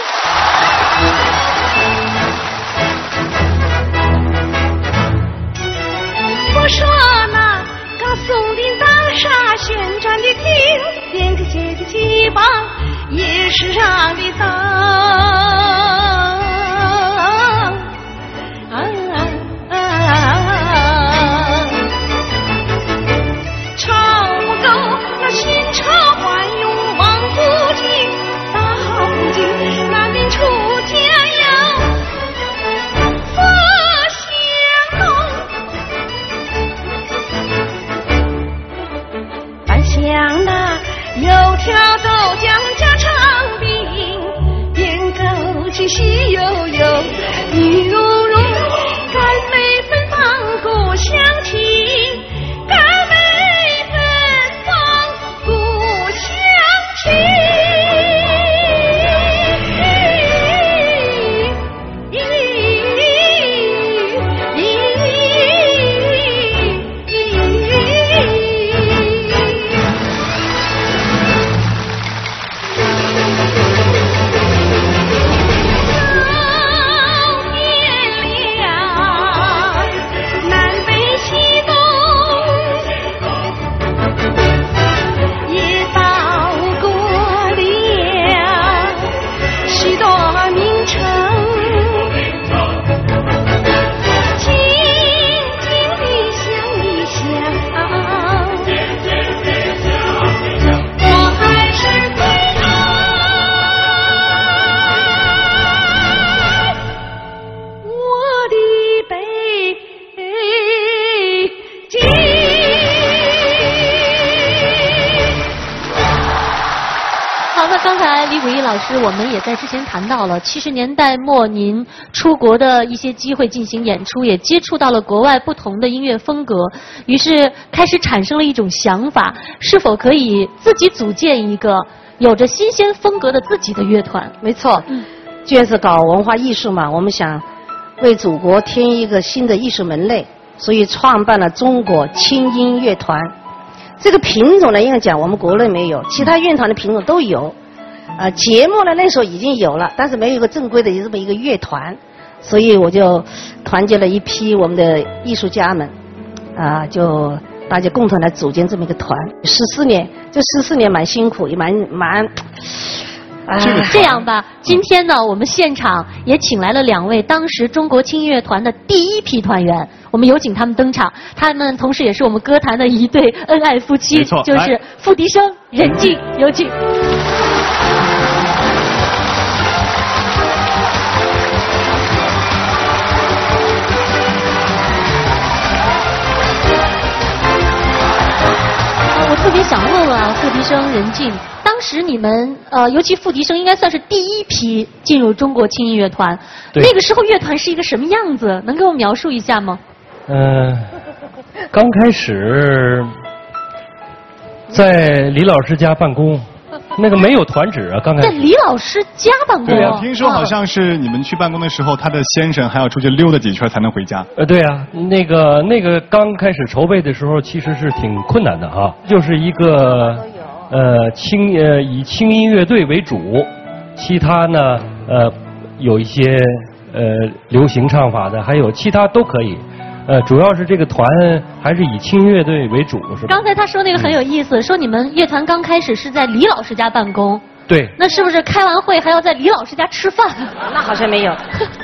我说那高耸的大厦旋转的厅，连个街的街坊夜市上的灯，啊啊啊！唱不够那新车换用望古今，到古今南边出家有四乡东，半乡那油条豆浆加长饼，边枸杞喜悠悠，玉如如，甘美芬芳故乡情，甘美芬芳故乡情。 李谷一老师，我们也在之前谈到了七十年代末您出国的一些机会进行演出，也接触到了国外不同的音乐风格，于是开始产生了一种想法，是否可以自己组建一个有着新鲜风格的自己的乐团？ 没错，嗯，既然是搞文化艺术嘛，我们想为祖国添一个新的艺术门类，所以创办了中国轻音乐团。这个品种呢，应该讲我们国内没有，其他乐团的品种都有。呃，节目呢那时候已经有了，但是没有一个正规的这么一个乐团，所以我就团结了一批我们的艺术家们，啊、呃，就大家共同来组建这么一个团。十四年，这十四年蛮辛苦，也蛮蛮。 啊、这样吧，今天呢，我们现场也请来了两位当时中国轻音乐团的第一批团员，我们有请他们登场。他们同时也是我们歌坛的一对恩爱夫妻，就是付笛声、任静，有请。我特别想问问啊，付笛声、任静，当时你们呃，尤其付笛声应该算是第一批进入中国轻音乐团，那个时候乐团是一个什么样子？能给我描述一下吗？ 嗯、呃，刚开始在李老师家办公，那个没有团址啊，刚开始。 在李老师家办公。 对啊，听说好像是你们去办公的时候，他的先生还要出去溜达几圈才能回家。 呃，对啊，那个那个刚开始筹备的时候，其实是挺困难的啊，就是一个呃轻呃以轻音乐队为主，其他呢呃有一些呃流行唱法的，还有其他都可以。呃，主要是这个团还是以轻音乐队为主，是吧？ 刚才他说那个很有意思，嗯、说你们乐团刚开始是在李老师家办公。 对。 那是不是开完会还要在李老师家吃饭？ 那好像没有。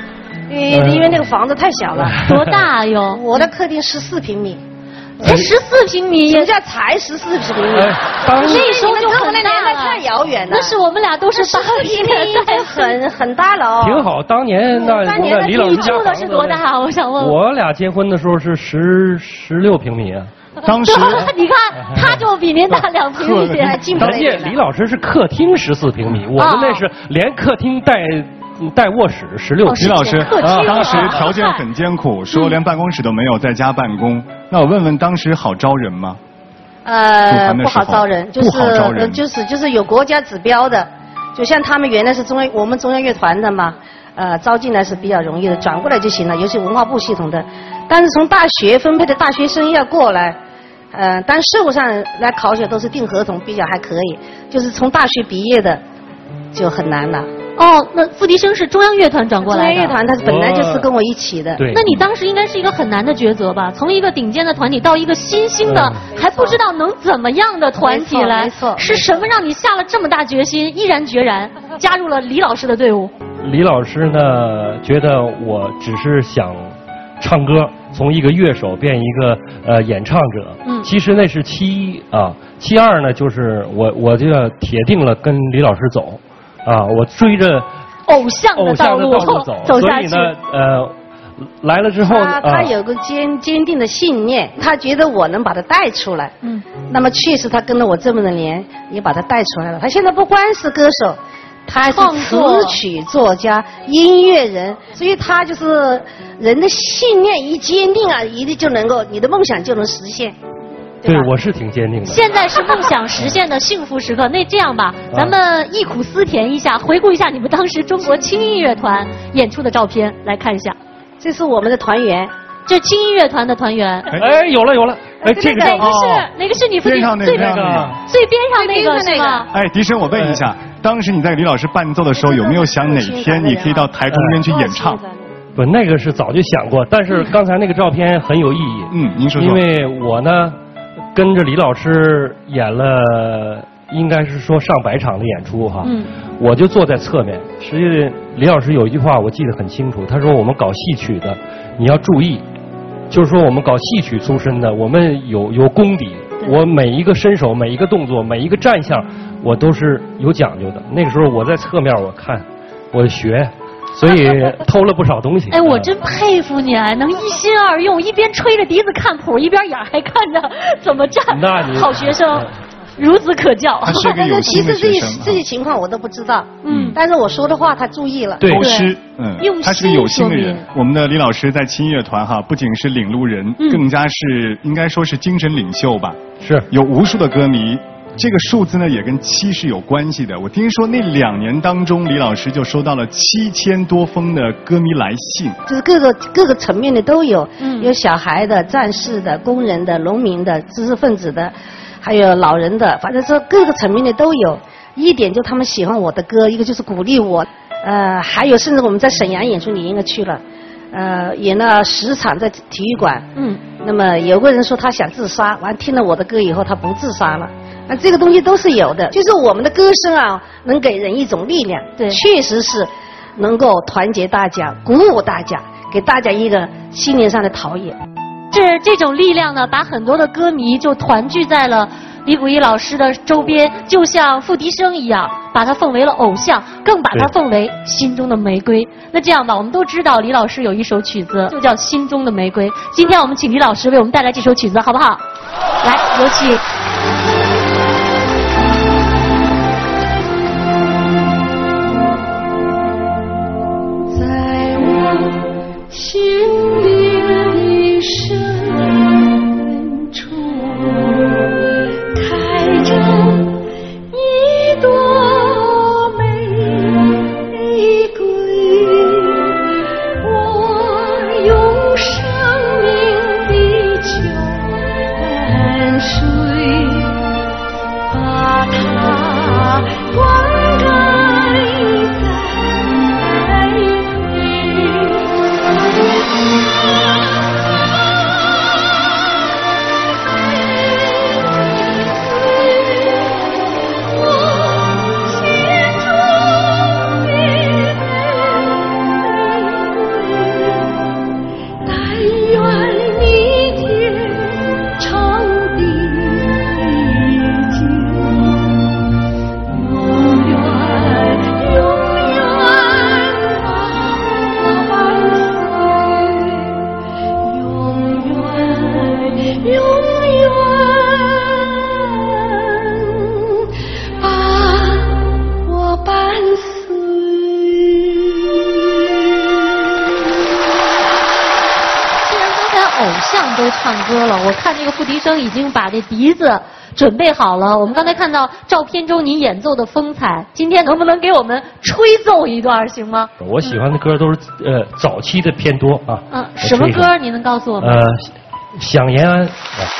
因为因为那个房子太小了。 多大哟？ 我的客厅十四平米。 才十四平米， 什么叫才十四平米？ 那时候就很大了， 太遥远了。 那是我们俩都是八十年代， 很很大了哦。 挺好，当年那当年李老师住的是多大？我想问。 我俩结婚的时候是十十六平米啊。 当时你看，他就比您大两平米，进步了。 人家李老师是客厅十四平米，我们那是连客厅带。带卧室十六。 李老师，啊，当时条件很艰苦，说连办公室都没有，在家办公。那我问问，当时好招人吗？ 呃，不好招人，就是就是就是有国家指标的，就像他们原来是中央我们中央乐团的嘛，呃，招进来是比较容易的，转过来就行了，尤其文化部系统的。但是从大学分配的大学生要过来，呃，但事务上来考取都是订合同，比较还可以，就是从大学毕业的就很难了。 哦，那付笛声是中央乐团转过来的。 中央乐团他本来就是跟我一起的。 对。 那你当时应该是一个很难的抉择吧？从一个顶尖的团体到一个新兴的，嗯、还不知道能怎么样的团体来， 没错。 是什么让你下了这么大决心，毅然决然加入了李老师的队伍？ 李老师呢，觉得我只是想唱歌，从一个乐手变一个呃演唱者。嗯。其实那是其一啊，其二呢，就是我我就要铁定了跟李老师走。啊，我追着偶像的道路走， 走下去。 所以呢，呃，来了之后， 他他有个坚坚定的信念，他觉得我能把他带出来。嗯。那么确实，他跟了我这么多年，也把他带出来了。他现在不光是歌手，他还是词曲作家、音乐人，所以他就是人的信念一坚定啊，一定就能够，你的梦想就能实现。 对，我是挺坚定的。 现在是梦想实现的幸福时刻。那这样吧，咱们忆苦思甜一下，回顾一下你们当时中国轻音乐团演出的照片，来看一下。 这是我们的团员， 这轻音乐团的团员。 哎，有了有了，哎，这个哪个是哪个是你父亲最边上最边上那个是吗？ 哎，笛声，我问一下，当时你在李老师伴奏的时候，有没有想哪天你可以到台中间去演唱？ 不，那个是早就想过，但是刚才那个照片很有意义。 嗯，您说说。 因为我呢。跟着李老师演了，应该是说上百场的演出哈。嗯。我就坐在侧面。实际李老师有一句话我记得很清楚，他说我们搞戏曲的，你要注意，就是说我们搞戏曲出身的，我们有有功底，我每一个身手、每一个动作、每一个站相，我都是有讲究的。那个时候我在侧面我看，我学。所以偷了不少东西。 哎，我真佩服你啊，能一心二用，一边吹着笛子看谱，一边眼还看着怎么站。 那你好学生，孺子可教。 他是个有心的学生。 其实这些这些情况我都不知道，嗯，但是我说的话他注意了。 对，偷师，嗯，他是个有心的人。我们的李老师在轻音乐团哈，不仅是领路人，嗯、更加是应该说是精神领袖吧。 是， 有无数的歌迷。这个数字呢也跟七是有关系的。我听说那两年当中，李老师就收到了七千多封的歌迷来信， 就是各个各个层面的都有，嗯，有小孩的、战士的、工人的、农民的、知识分子的，还有老人的，反正是各个层面的都有。一点就他们喜欢我的歌，一个就是鼓励我，呃，还有甚至我们在沈阳演出，你应该去了，呃，演了十场在体育馆，嗯，那么有个人说他想自杀，完听了我的歌以后他不自杀了。那这个东西都是有的，就是我们的歌声啊，能给人一种力量，对，确实是能够团结大家，鼓舞大家，给大家一个心灵上的陶冶。 这这种力量呢，把很多的歌迷就团聚在了李谷一老师的周边，就像付笛声一样，把他奉为了偶像，更把他奉为心中的玫瑰。那这样吧，我们都知道李老师有一首曲子就叫《心中的玫瑰》，今天我们请李老师为我们带来这首曲子，好不好？来，有请。 心灵深处开着一朵玫瑰，我用生命的酒淡水都唱歌了。我看这个付笛声已经把这笛子准备好了。我们刚才看到照片中你演奏的风采，今天能不能给我们吹奏一段行吗？ 我喜欢的歌都是呃早期的偏多啊。 嗯，什么歌您能告诉我们？ 呃，想延安。啊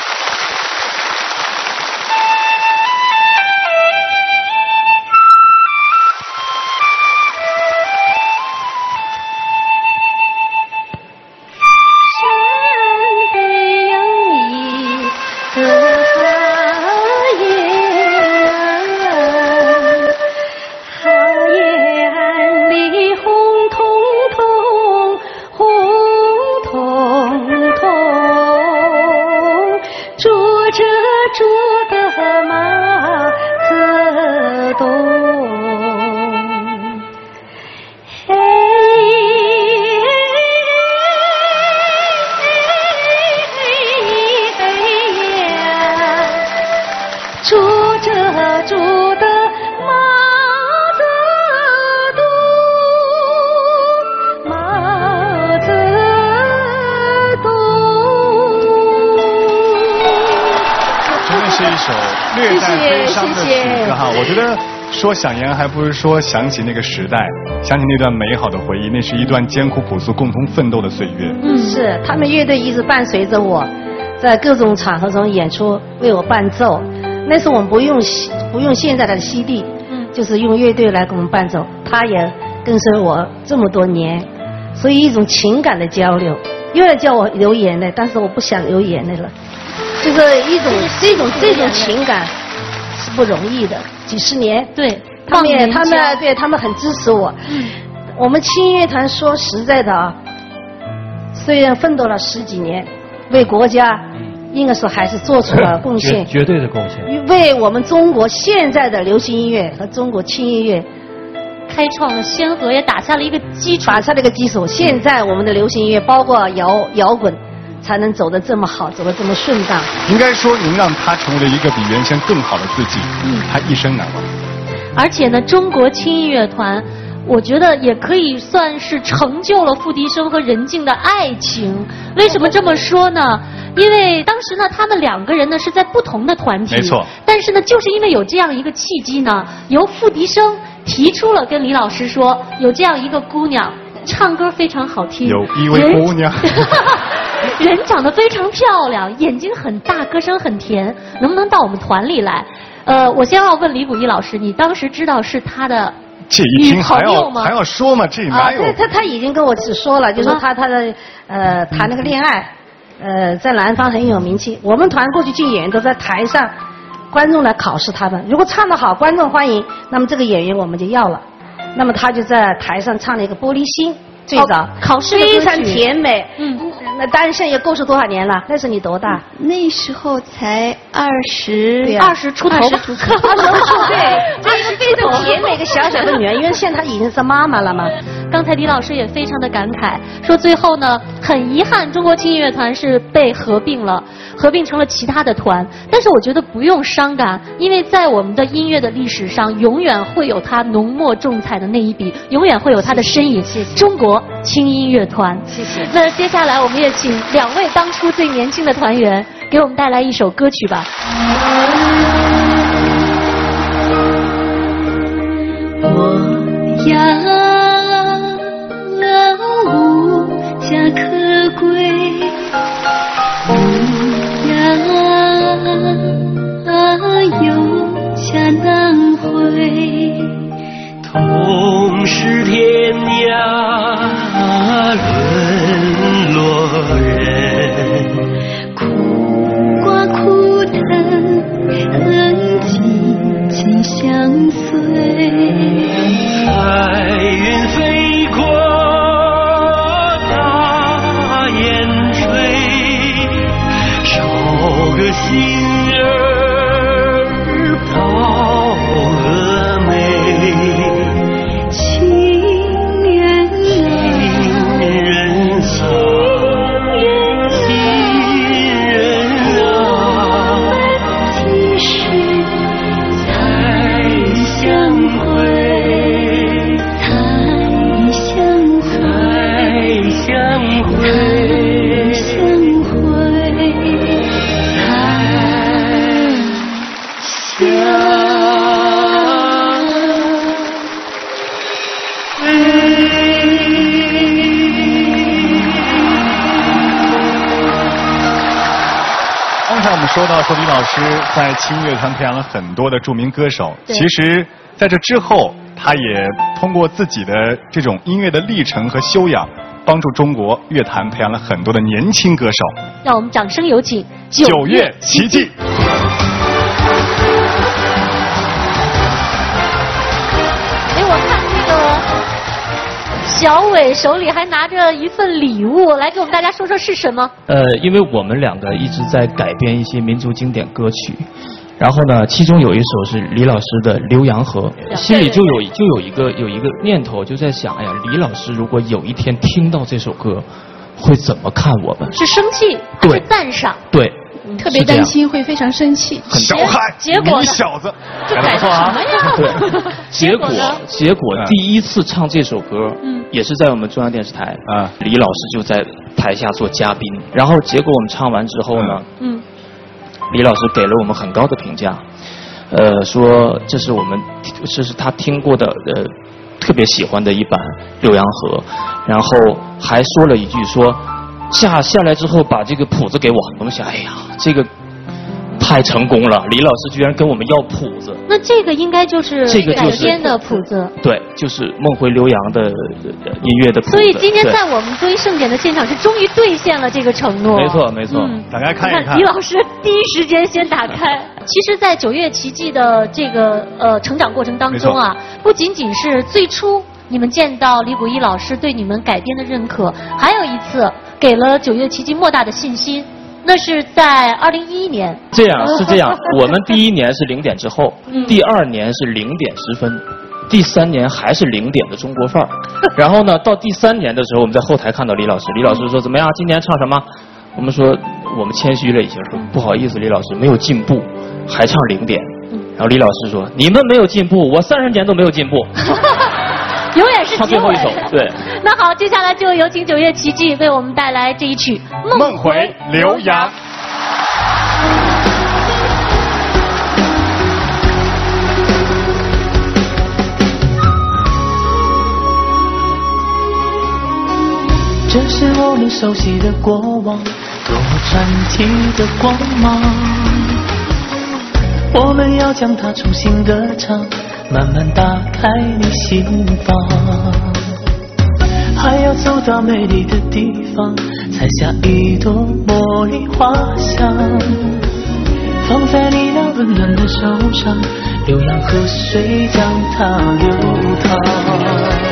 略带悲伤的曲子哈，我觉得说想延安还不是说想起那个时代，想起那段美好的回忆，那是一段艰苦朴素共同奋斗的岁月。 嗯，是他们乐队一直伴随着我，在各种场合中演出，为我伴奏。那时候我们不用不用现在的 C D， 嗯，就是用乐队来给我们伴奏。他也跟随我这么多年，所以一种情感的交流。又来叫我流眼泪，但是我不想流眼泪了。就是一种这种这种情感是不容易的，几十年， 对， 他们也他们对他们很支持我。嗯，我们轻音乐团说实在的啊，虽然奋斗了十几年，为国家应该说还是做出了贡献， 绝对的贡献， 为我们中国现在的流行音乐和中国轻音乐开创了先河，也打下了一个基础， 打下了一个基础。现在我们的流行音乐，包括摇摇滚，才能走得这么好，走得这么顺当。 应该说，您让他成为了一个比原先更好的自己，嗯，他一生难忘。 而且呢，中国轻音乐团，我觉得也可以算是成就了付笛声和任静的爱情。为什么这么说呢？因为当时呢，他们两个人呢是在不同的团体， 没错。 但是呢，就是因为有这样一个契机呢，由付笛声提出了跟李老师说，有这样一个姑娘，唱歌非常好听， 有一位姑娘。 人长得非常漂亮，眼睛很大，歌声很甜，能不能到我们团里来？呃，我先要问李谷一老师，你当时知道是他的这一听还要还要说吗？这哪有？ 啊、他他已经跟我说了，就是他他的呃谈那个恋爱，呃在南方很有名气。我们团过去进演员都在台上，观众来考试他们，如果唱得好，观众欢迎，那么这个演员我们就要了。那么他就在台上唱了一个《玻璃心》。最早、哦、 考试非常甜美，嗯，那单身也够是多少年了？那时候你多大？ 那时候才二十， 二十出头，二十出头，二十出头，对，这是非常甜美一个小小的女人，因为现在她已经是妈妈了嘛。 刚才李老师也非常的感慨，说最后呢，很遗憾，中国轻音乐团是被合并了，合并成了其他的团。但是我觉得不用伤感，因为在我们的音乐的历史上，永远会有它浓墨重彩的那一笔，永远会有它的身影。 谢谢。 中国轻音乐团， 谢谢。 那接下来我们也请两位当初最年轻的团员给我们带来一首歌曲吧。 我呀。无家可归，无呀有家难回。 同是天涯沦落人， 苦瓜苦藤到说李老师在轻音乐团培养了很多的著名歌手， 对其实在这之后，他也通过自己的这种音乐的历程和修养，帮助中国乐坛培养了很多的年轻歌手。 让我们掌声有请九月奇迹。 哎，我看这个小伟手里还拿着一份礼物，来给我们大家说说是什么？ 呃，因为我们两个一直在改编一些民族经典歌曲，然后呢，其中有一首是李老师的《浏阳河》，心里就有就有一个有一个念头，就在想，哎呀，李老师如果有一天听到这首歌，会怎么看我们？ 是生气还是赞赏？ 对。 特别担心会非常生气， 很小孩， 结果你小子， 这改什么呀？ 对，结果结果第一次唱这首歌，嗯，也是在我们中央电视台，啊，李老师就在台下做嘉宾，然后结果我们唱完之后呢，嗯，李老师给了我们很高的评价，呃，说这是我们这是他听过的呃特别喜欢的一版《浏阳河》，然后还说了一句说。下下来之后，把这个谱子给我。我们想，哎呀，这个太成功了！李老师居然跟我们要谱子。 那这个应该就是这个就是改编的谱子。 对，就是梦回浏阳的音乐的谱子。 所以今天在我们综艺盛典的现场，是终于兑现了这个承诺。 没错，没错。 嗯、 打开看一看。 李老师第一时间先打开。其实，在九月奇迹的这个呃成长过程当中啊，不仅仅是最初你们见到李谷一老师对你们改编的认可，还有一次。给了九月奇迹莫大的信心，那是在二零一一年。 这样是这样，我们第一年是零点之后，嗯、第二年是零点十分，第三年还是零点的中国范儿。然后呢，到第三年的时候，我们在后台看到李老师，李老师说怎么样？今年唱什么？我们说我们谦虚了一下，说不好意思，李老师没有进步，还唱零点。然后李老师说你们没有进步，我三十年都没有进步。 永远是唱最后一首，对。 那好，接下来就有请九月奇迹为我们带来这一曲《 梦回浏阳》。 这是我们熟悉的过往，多么传奇的光芒。我们要将它重新歌唱。慢慢打开你心房，还要走到美丽的地方，采下一朵茉莉花香，放在你那温暖的手上，浏阳河水将它流淌。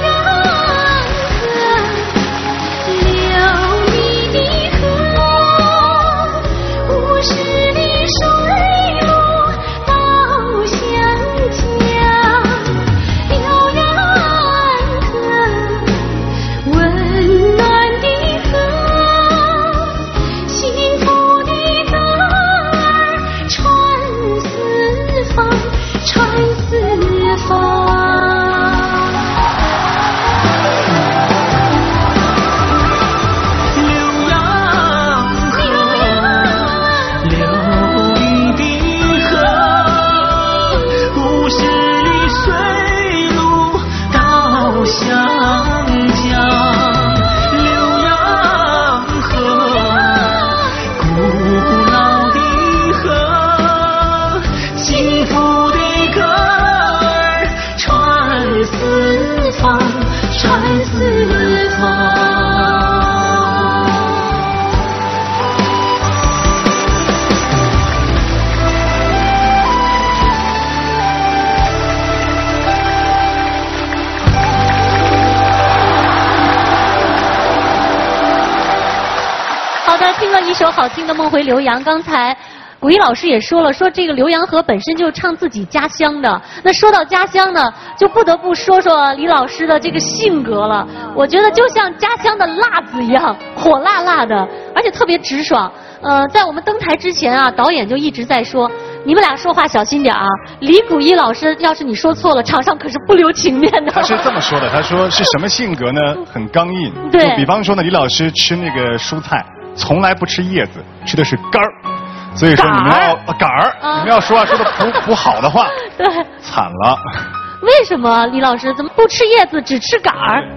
一首好听的《梦回浏阳》，刚才古一老师也说了，说这个浏阳河本身就是唱自己家乡的。那说到家乡呢，就不得不说说李老师的这个性格了。我觉得就像家乡的辣子一样，火辣辣的，而且特别直爽。呃，在我们登台之前啊，导演就一直在说，你们俩说话小心点啊！李谷一老师，要是你说错了，场上可是不留情面的。 他是这么说的，他说是什么性格呢？很刚硬。 对。 就比方说呢，李老师吃那个蔬菜。从来不吃叶子，吃的是杆儿，所以说你们要杆儿，你们要说话说的不不好的话， 对， 惨了。 为什么李老师怎么不吃叶子只吃杆儿？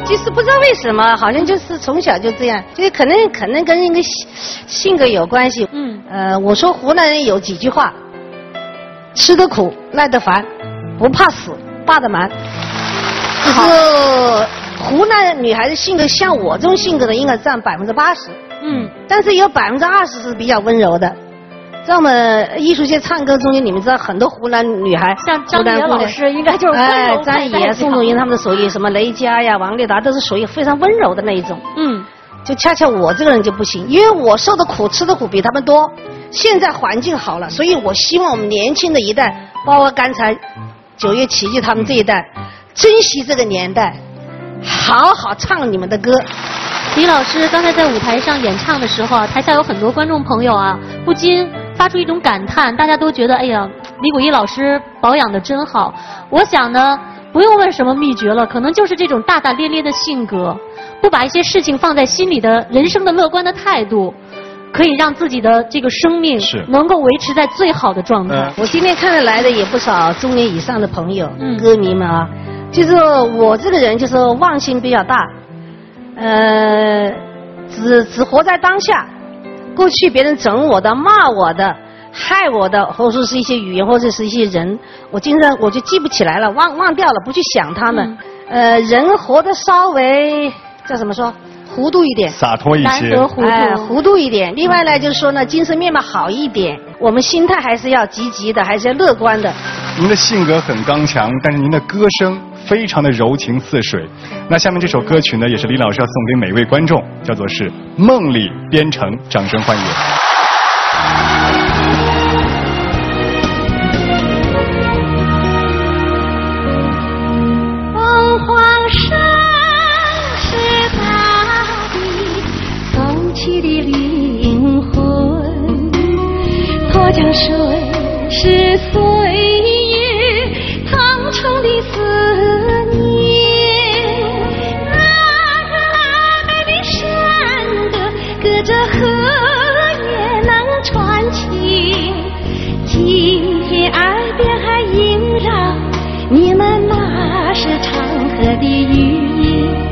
就是不知道为什么，好像就是从小就这样，就是可能可能跟一个性性格有关系。嗯，呃，我说湖南人有几句话：吃得苦，耐得烦，不怕死，霸得蛮。就是湖南女孩子性格像我这种性格的，应该占百分之八十。嗯，但是有百分之二十是比较温柔的。在我们艺术界唱歌中间，你们知道很多湖南女孩， 像张杰老师应该就是温柔。 哎，张杰、宋冬英他们属于什么雷佳呀、王丽达，都是属于非常温柔的那一种。嗯，就恰恰我这个人就不行，因为我受的苦、吃的苦比他们多。现在环境好了，所以我希望我们年轻的一代，包括刚才九月奇迹他们这一代，珍惜这个年代，好好唱你们的歌。 李老师刚才在舞台上演唱的时候啊，台下有很多观众朋友啊，不禁发出一种感叹，大家都觉得哎呀，李谷一老师保养得真好。我想呢，不用问什么秘诀了，可能就是这种大大咧咧的性格，不把一些事情放在心里的人生的乐观的态度，可以让自己的这个生命能够维持在最好的状态。 嗯、我今天看得来的也不少中年以上的朋友、嗯、歌迷们啊，就是我这个人就是忘性比较大。呃，只只活在当下，过去别人整我的、骂我的、害我的，或者说是一些语言，或者是一些人，我经常我就记不起来了，忘忘掉了，不去想他们。嗯、呃，人活得稍微叫怎么说，糊涂一点， 洒脱一些， 难得糊涂，哎，糊涂一点。另外呢，就是说呢，精神面貌好一点，我们心态还是要积极的，还是要乐观的。 您的性格很刚强，但是您的歌声非常的柔情似水。那下面这首歌曲呢，也是李老师要送给每位观众，叫做是《梦里边城》，掌声欢迎。 凤凰山是大地送去的灵魂，沱江水是岁月苍穹的思念，那美的山歌隔着河也能传情，今天岸边还萦绕你们那是长河的语言。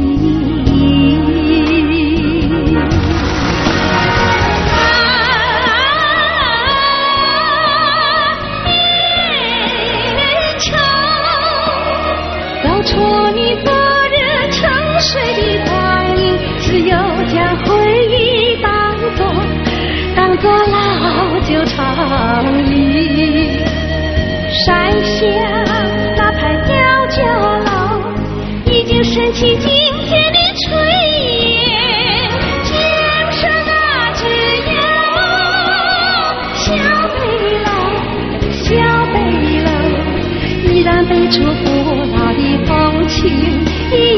戳你昨日沉睡的光阴，只有将回忆当作当作老旧长椅。山下那排吊脚楼已经升起今天的炊烟，江上那只有小北楼，小北楼依然背出古老的风情。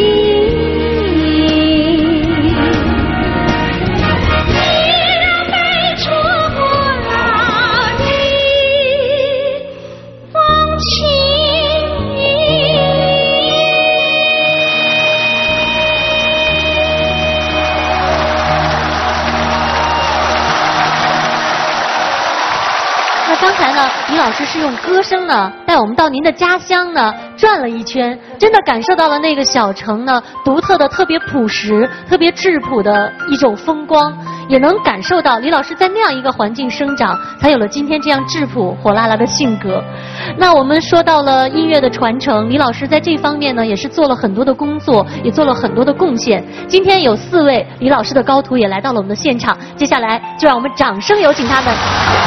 刚才呢，李老师是用歌声呢带我们到您的家乡呢转了一圈，真的感受到了那个小城呢独特的、特别朴实、特别质朴的一种风光，也能感受到李老师在那样一个环境生长，才有了今天这样质朴、火辣辣的性格。那我们说到了音乐的传承，李老师在这方面呢也是做了很多的工作，也做了很多的贡献。今天有四位李老师的高徒也来到了我们的现场，接下来就让我们掌声有请他们。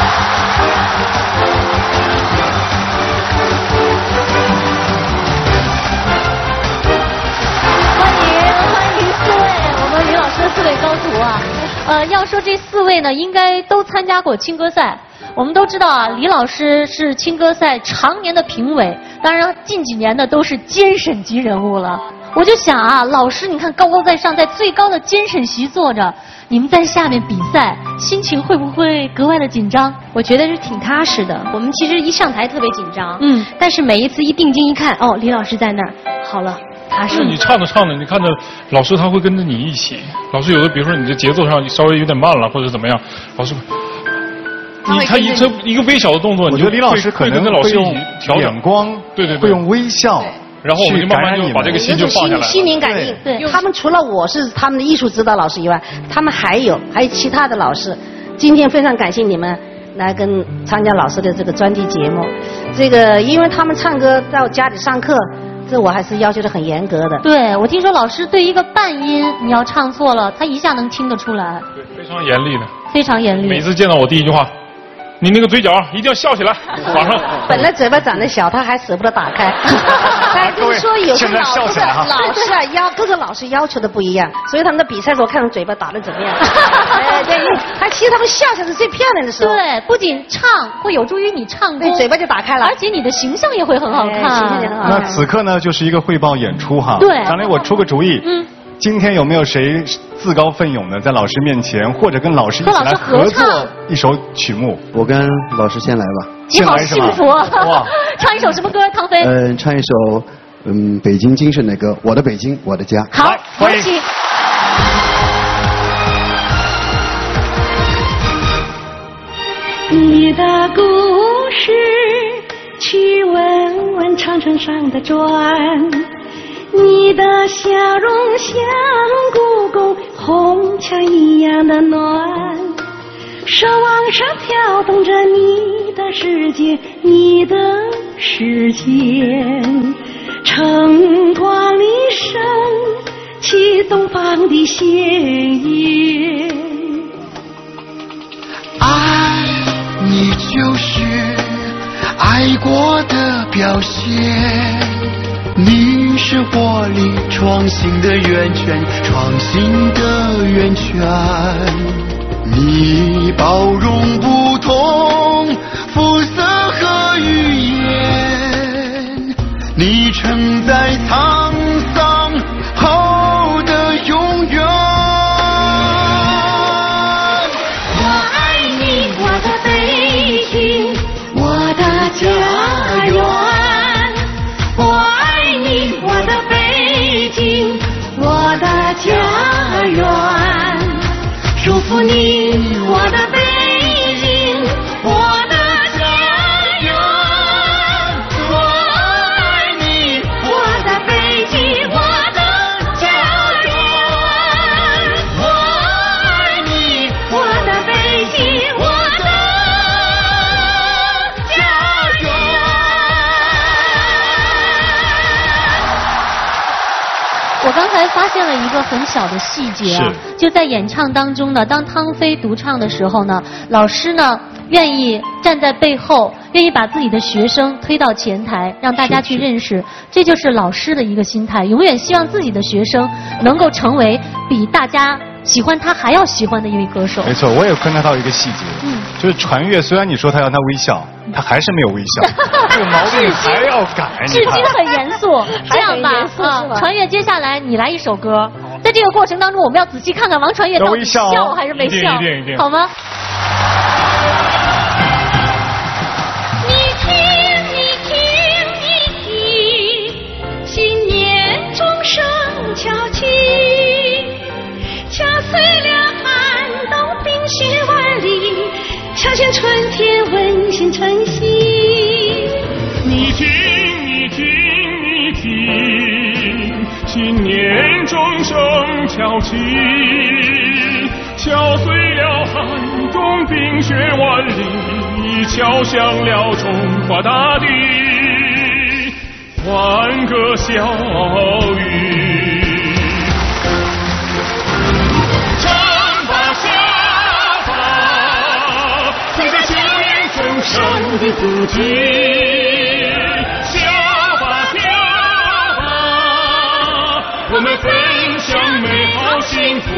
四位高徒啊，呃，要说这四位呢，应该都参加过青歌赛。我们都知道啊，李老师是青歌赛常年的评委，当然近几年呢都是监审级人物了。我就想啊，老师你看高高在上，在最高的监审席坐着，你们在下面比赛，心情会不会格外的紧张？ 我觉得是挺踏实的。我们其实一上台特别紧张，嗯，但是每一次一定睛一看，哦，李老师在那儿，好了。 是你唱着唱着，你看着老师他会跟着你一起。老师有的，比如说你的节奏上稍微有点慢了，或者怎么样，老师，你他一这一个微小的动作， 我觉得李老师可能会跟着老师一起调整眼光， 对对对， 会用微笑， 然后我们就慢慢就把这个心就放下来了。 心灵感应，对，他们除了我是他们的艺术指导老师以外，他们还有还有其他的老师。今天非常感谢你们来跟参加老师的这个专题节目。这个因为他们唱歌到家里上课，这我还是要求的很严格的。 对，我听说老师对一个半音你要唱错了，他一下能听得出来。 对，非常严厉的。 非常严厉。 每次见到我第一句话，你那个嘴角一定要笑起来，马上。 本来嘴巴长得小，他还舍不得打开。但就是说，有的老师的老师啊，要各个老师要求的不一样，所以他们的比赛时候看嘴巴打得怎么样。哎，对，他其实他们笑起来是最漂亮的时候。 对，不仅唱会有助于你唱功， 嘴巴就打开了， 而且你的形象也会很好看。形象也很好看。 那此刻呢，就是一个汇报演出哈。 对。 张磊，我出个主意。嗯。今天有没有谁自告奋勇的在老师面前，或者跟老师一起来合作一首曲目？ 我跟老师先来吧。 你好幸福啊！哇，唱一首什么歌，汤飞？ 嗯，唱一首嗯北京精神的歌，《我的北京我的家》。 好，欢迎。 你的故事，去问问长城上的砖。你的笑容像故宫红墙一样的暖，守望上跳动着你的世界，你的世界，晨光里升起东方的鲜艳。 爱你就是爱过的表现，你是活力创新的源泉，创新的源泉。你包容不同肤色和语言，你承载沧桑后的永远。 我爱你，我的北京，我的家园。我的家园，祝福你，我的北京，我的家园。我爱你，我的北京，我的家园。我爱你，我的北京，我的家园。 我刚才发现了一个很小的细节啊，就在演唱当中呢，当汤飞独唱的时候呢，老师呢愿意站在背后，愿意把自己的学生推到前台，让大家去认识，这就是老师的一个心态，永远希望自己的学生能够成为比大家喜欢他还要喜欢的一位歌手。 没错，我也观察到一个细节，嗯，就是传乐虽然你说他让他微笑，他还是没有微笑，这个毛病还要改。 至今很严肃。这样吧，啊，传乐接下来你来一首歌，在这个过程当中，我们要仔细看看王传乐到底笑还是没笑，好吗？ 你听，你听，你听，新年钟声敲起，敲碎了寒冬冰雪万里，敲响春天温馨晨曦。 你听，你听，你听，新年钟声敲起，敲碎了寒冬冰雪万里，敲响了中华大地欢歌笑语。唱吧下吧，回到旧年丰盛的足迹，笑吧笑吧，我们分享美好幸福，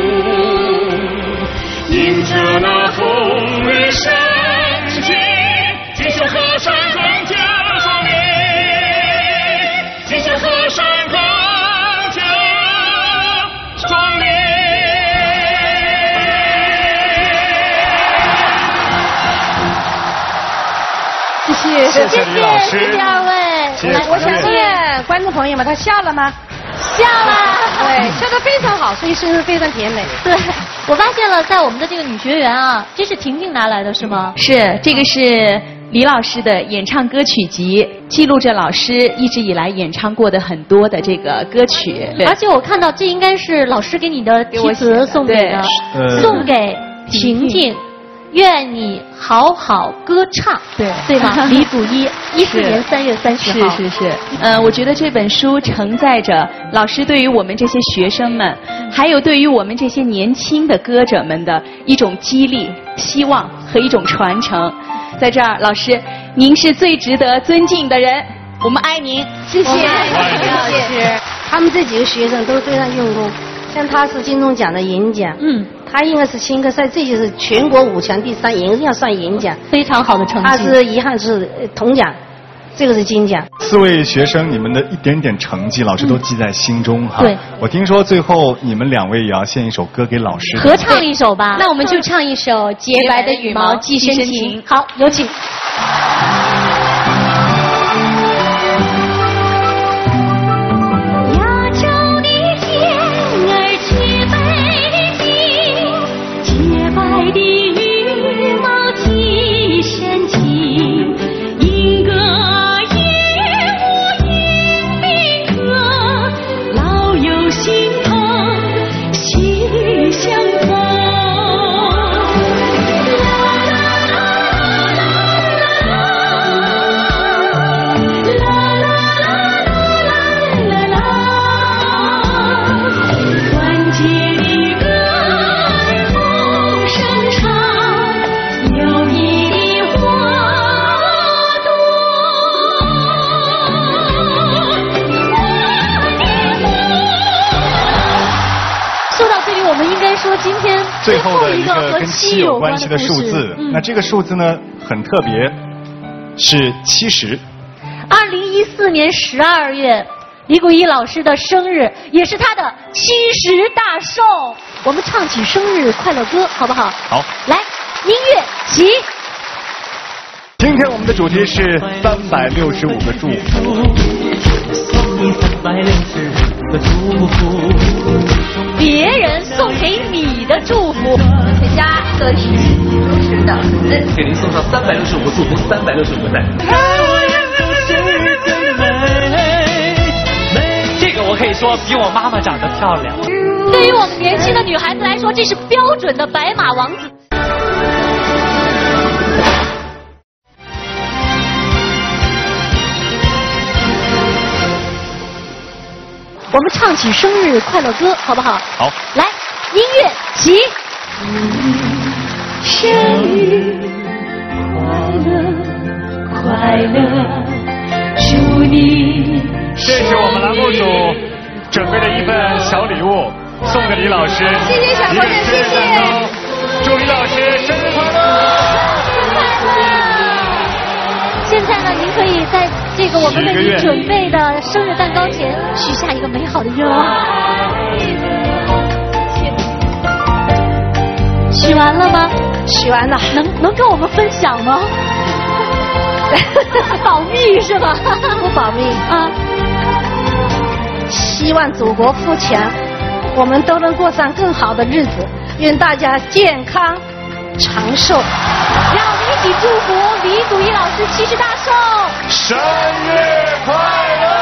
迎着那风日升起，金秋河山更加壮丽，金秋河山更加壮丽。 谢谢， 谢谢李老师， 谢谢二位。 谢谢我想问观众朋友们，他笑了吗？ 笑了， 对，笑得非常好，所以声音非常甜美。 对，我发现了，在我们的这个女学员啊，这是婷婷拿来的是吗？ 是，这个是李老师的演唱歌曲集，记录着老师一直以来演唱过的很多的这个歌曲。 而且我看到这应该是老师给你的题词送给的， 呃、 送给婷婷。愿你好好歌唱， 对对吧？李谷一，一四年三月三十号。 是是是，呃，我觉得这本书承载着老师对于我们这些学生们，还有对于我们这些年轻的歌者们的一种激励、希望和一种传承。在这儿，老师，您是最值得尊敬的人，我们爱您，谢谢， 谢谢老师。他们这几个学生都非常用功，像他是金钟奖的银奖， 嗯。 他应该是青歌赛，这就是全国五强第三，应该算银奖， 非常好的成绩。 他是遗憾是铜奖，这个是金奖。 四位学生，你们的一点点成绩，老师都记在心中哈。 对。 我听说最后你们两位也要献一首歌给老师， 合唱一首吧。 那我们就唱一首《洁白的羽毛寄深情》。 好，有请。今天最后的一个跟七有关系的数字，嗯、那这个数字呢很特别，是七十。 二零一四年十二月，李谷一老师的生日，也是他的七十大寿。我们唱起生日快乐歌，好不好？ 好， 来，音乐起。 今天我们的主题是三百六十五个祝福。 送你三百六十五个祝福。 别人送给你的祝福， 全家都是如实的。 给您送上三百六十五个祝福，三百六十五个赞。 这个我可以说比我妈妈长得漂亮。 对于我们年轻的女孩子来说，这是标准的白马王子。我们唱起生日快乐歌，好不好？ 好， 来，音乐起。 生日快乐，快乐，祝你。 这是我们栏目组准备的一份小礼物，送给李老师。 谢谢小朋友，谢谢。 祝李老师生日快乐！ 生日快乐！现在呢，您可以在这个我们为您准备的生日蛋糕前许下一个美好的愿望。许完了吗？ 许完了。 能能跟我们分享吗？保密是吧？ 不保密啊。 希望祖国富强，我们都能过上更好的日子。愿大家健康长寿。 让我们一起祝福李谷一老师七十大寿， 生日快乐！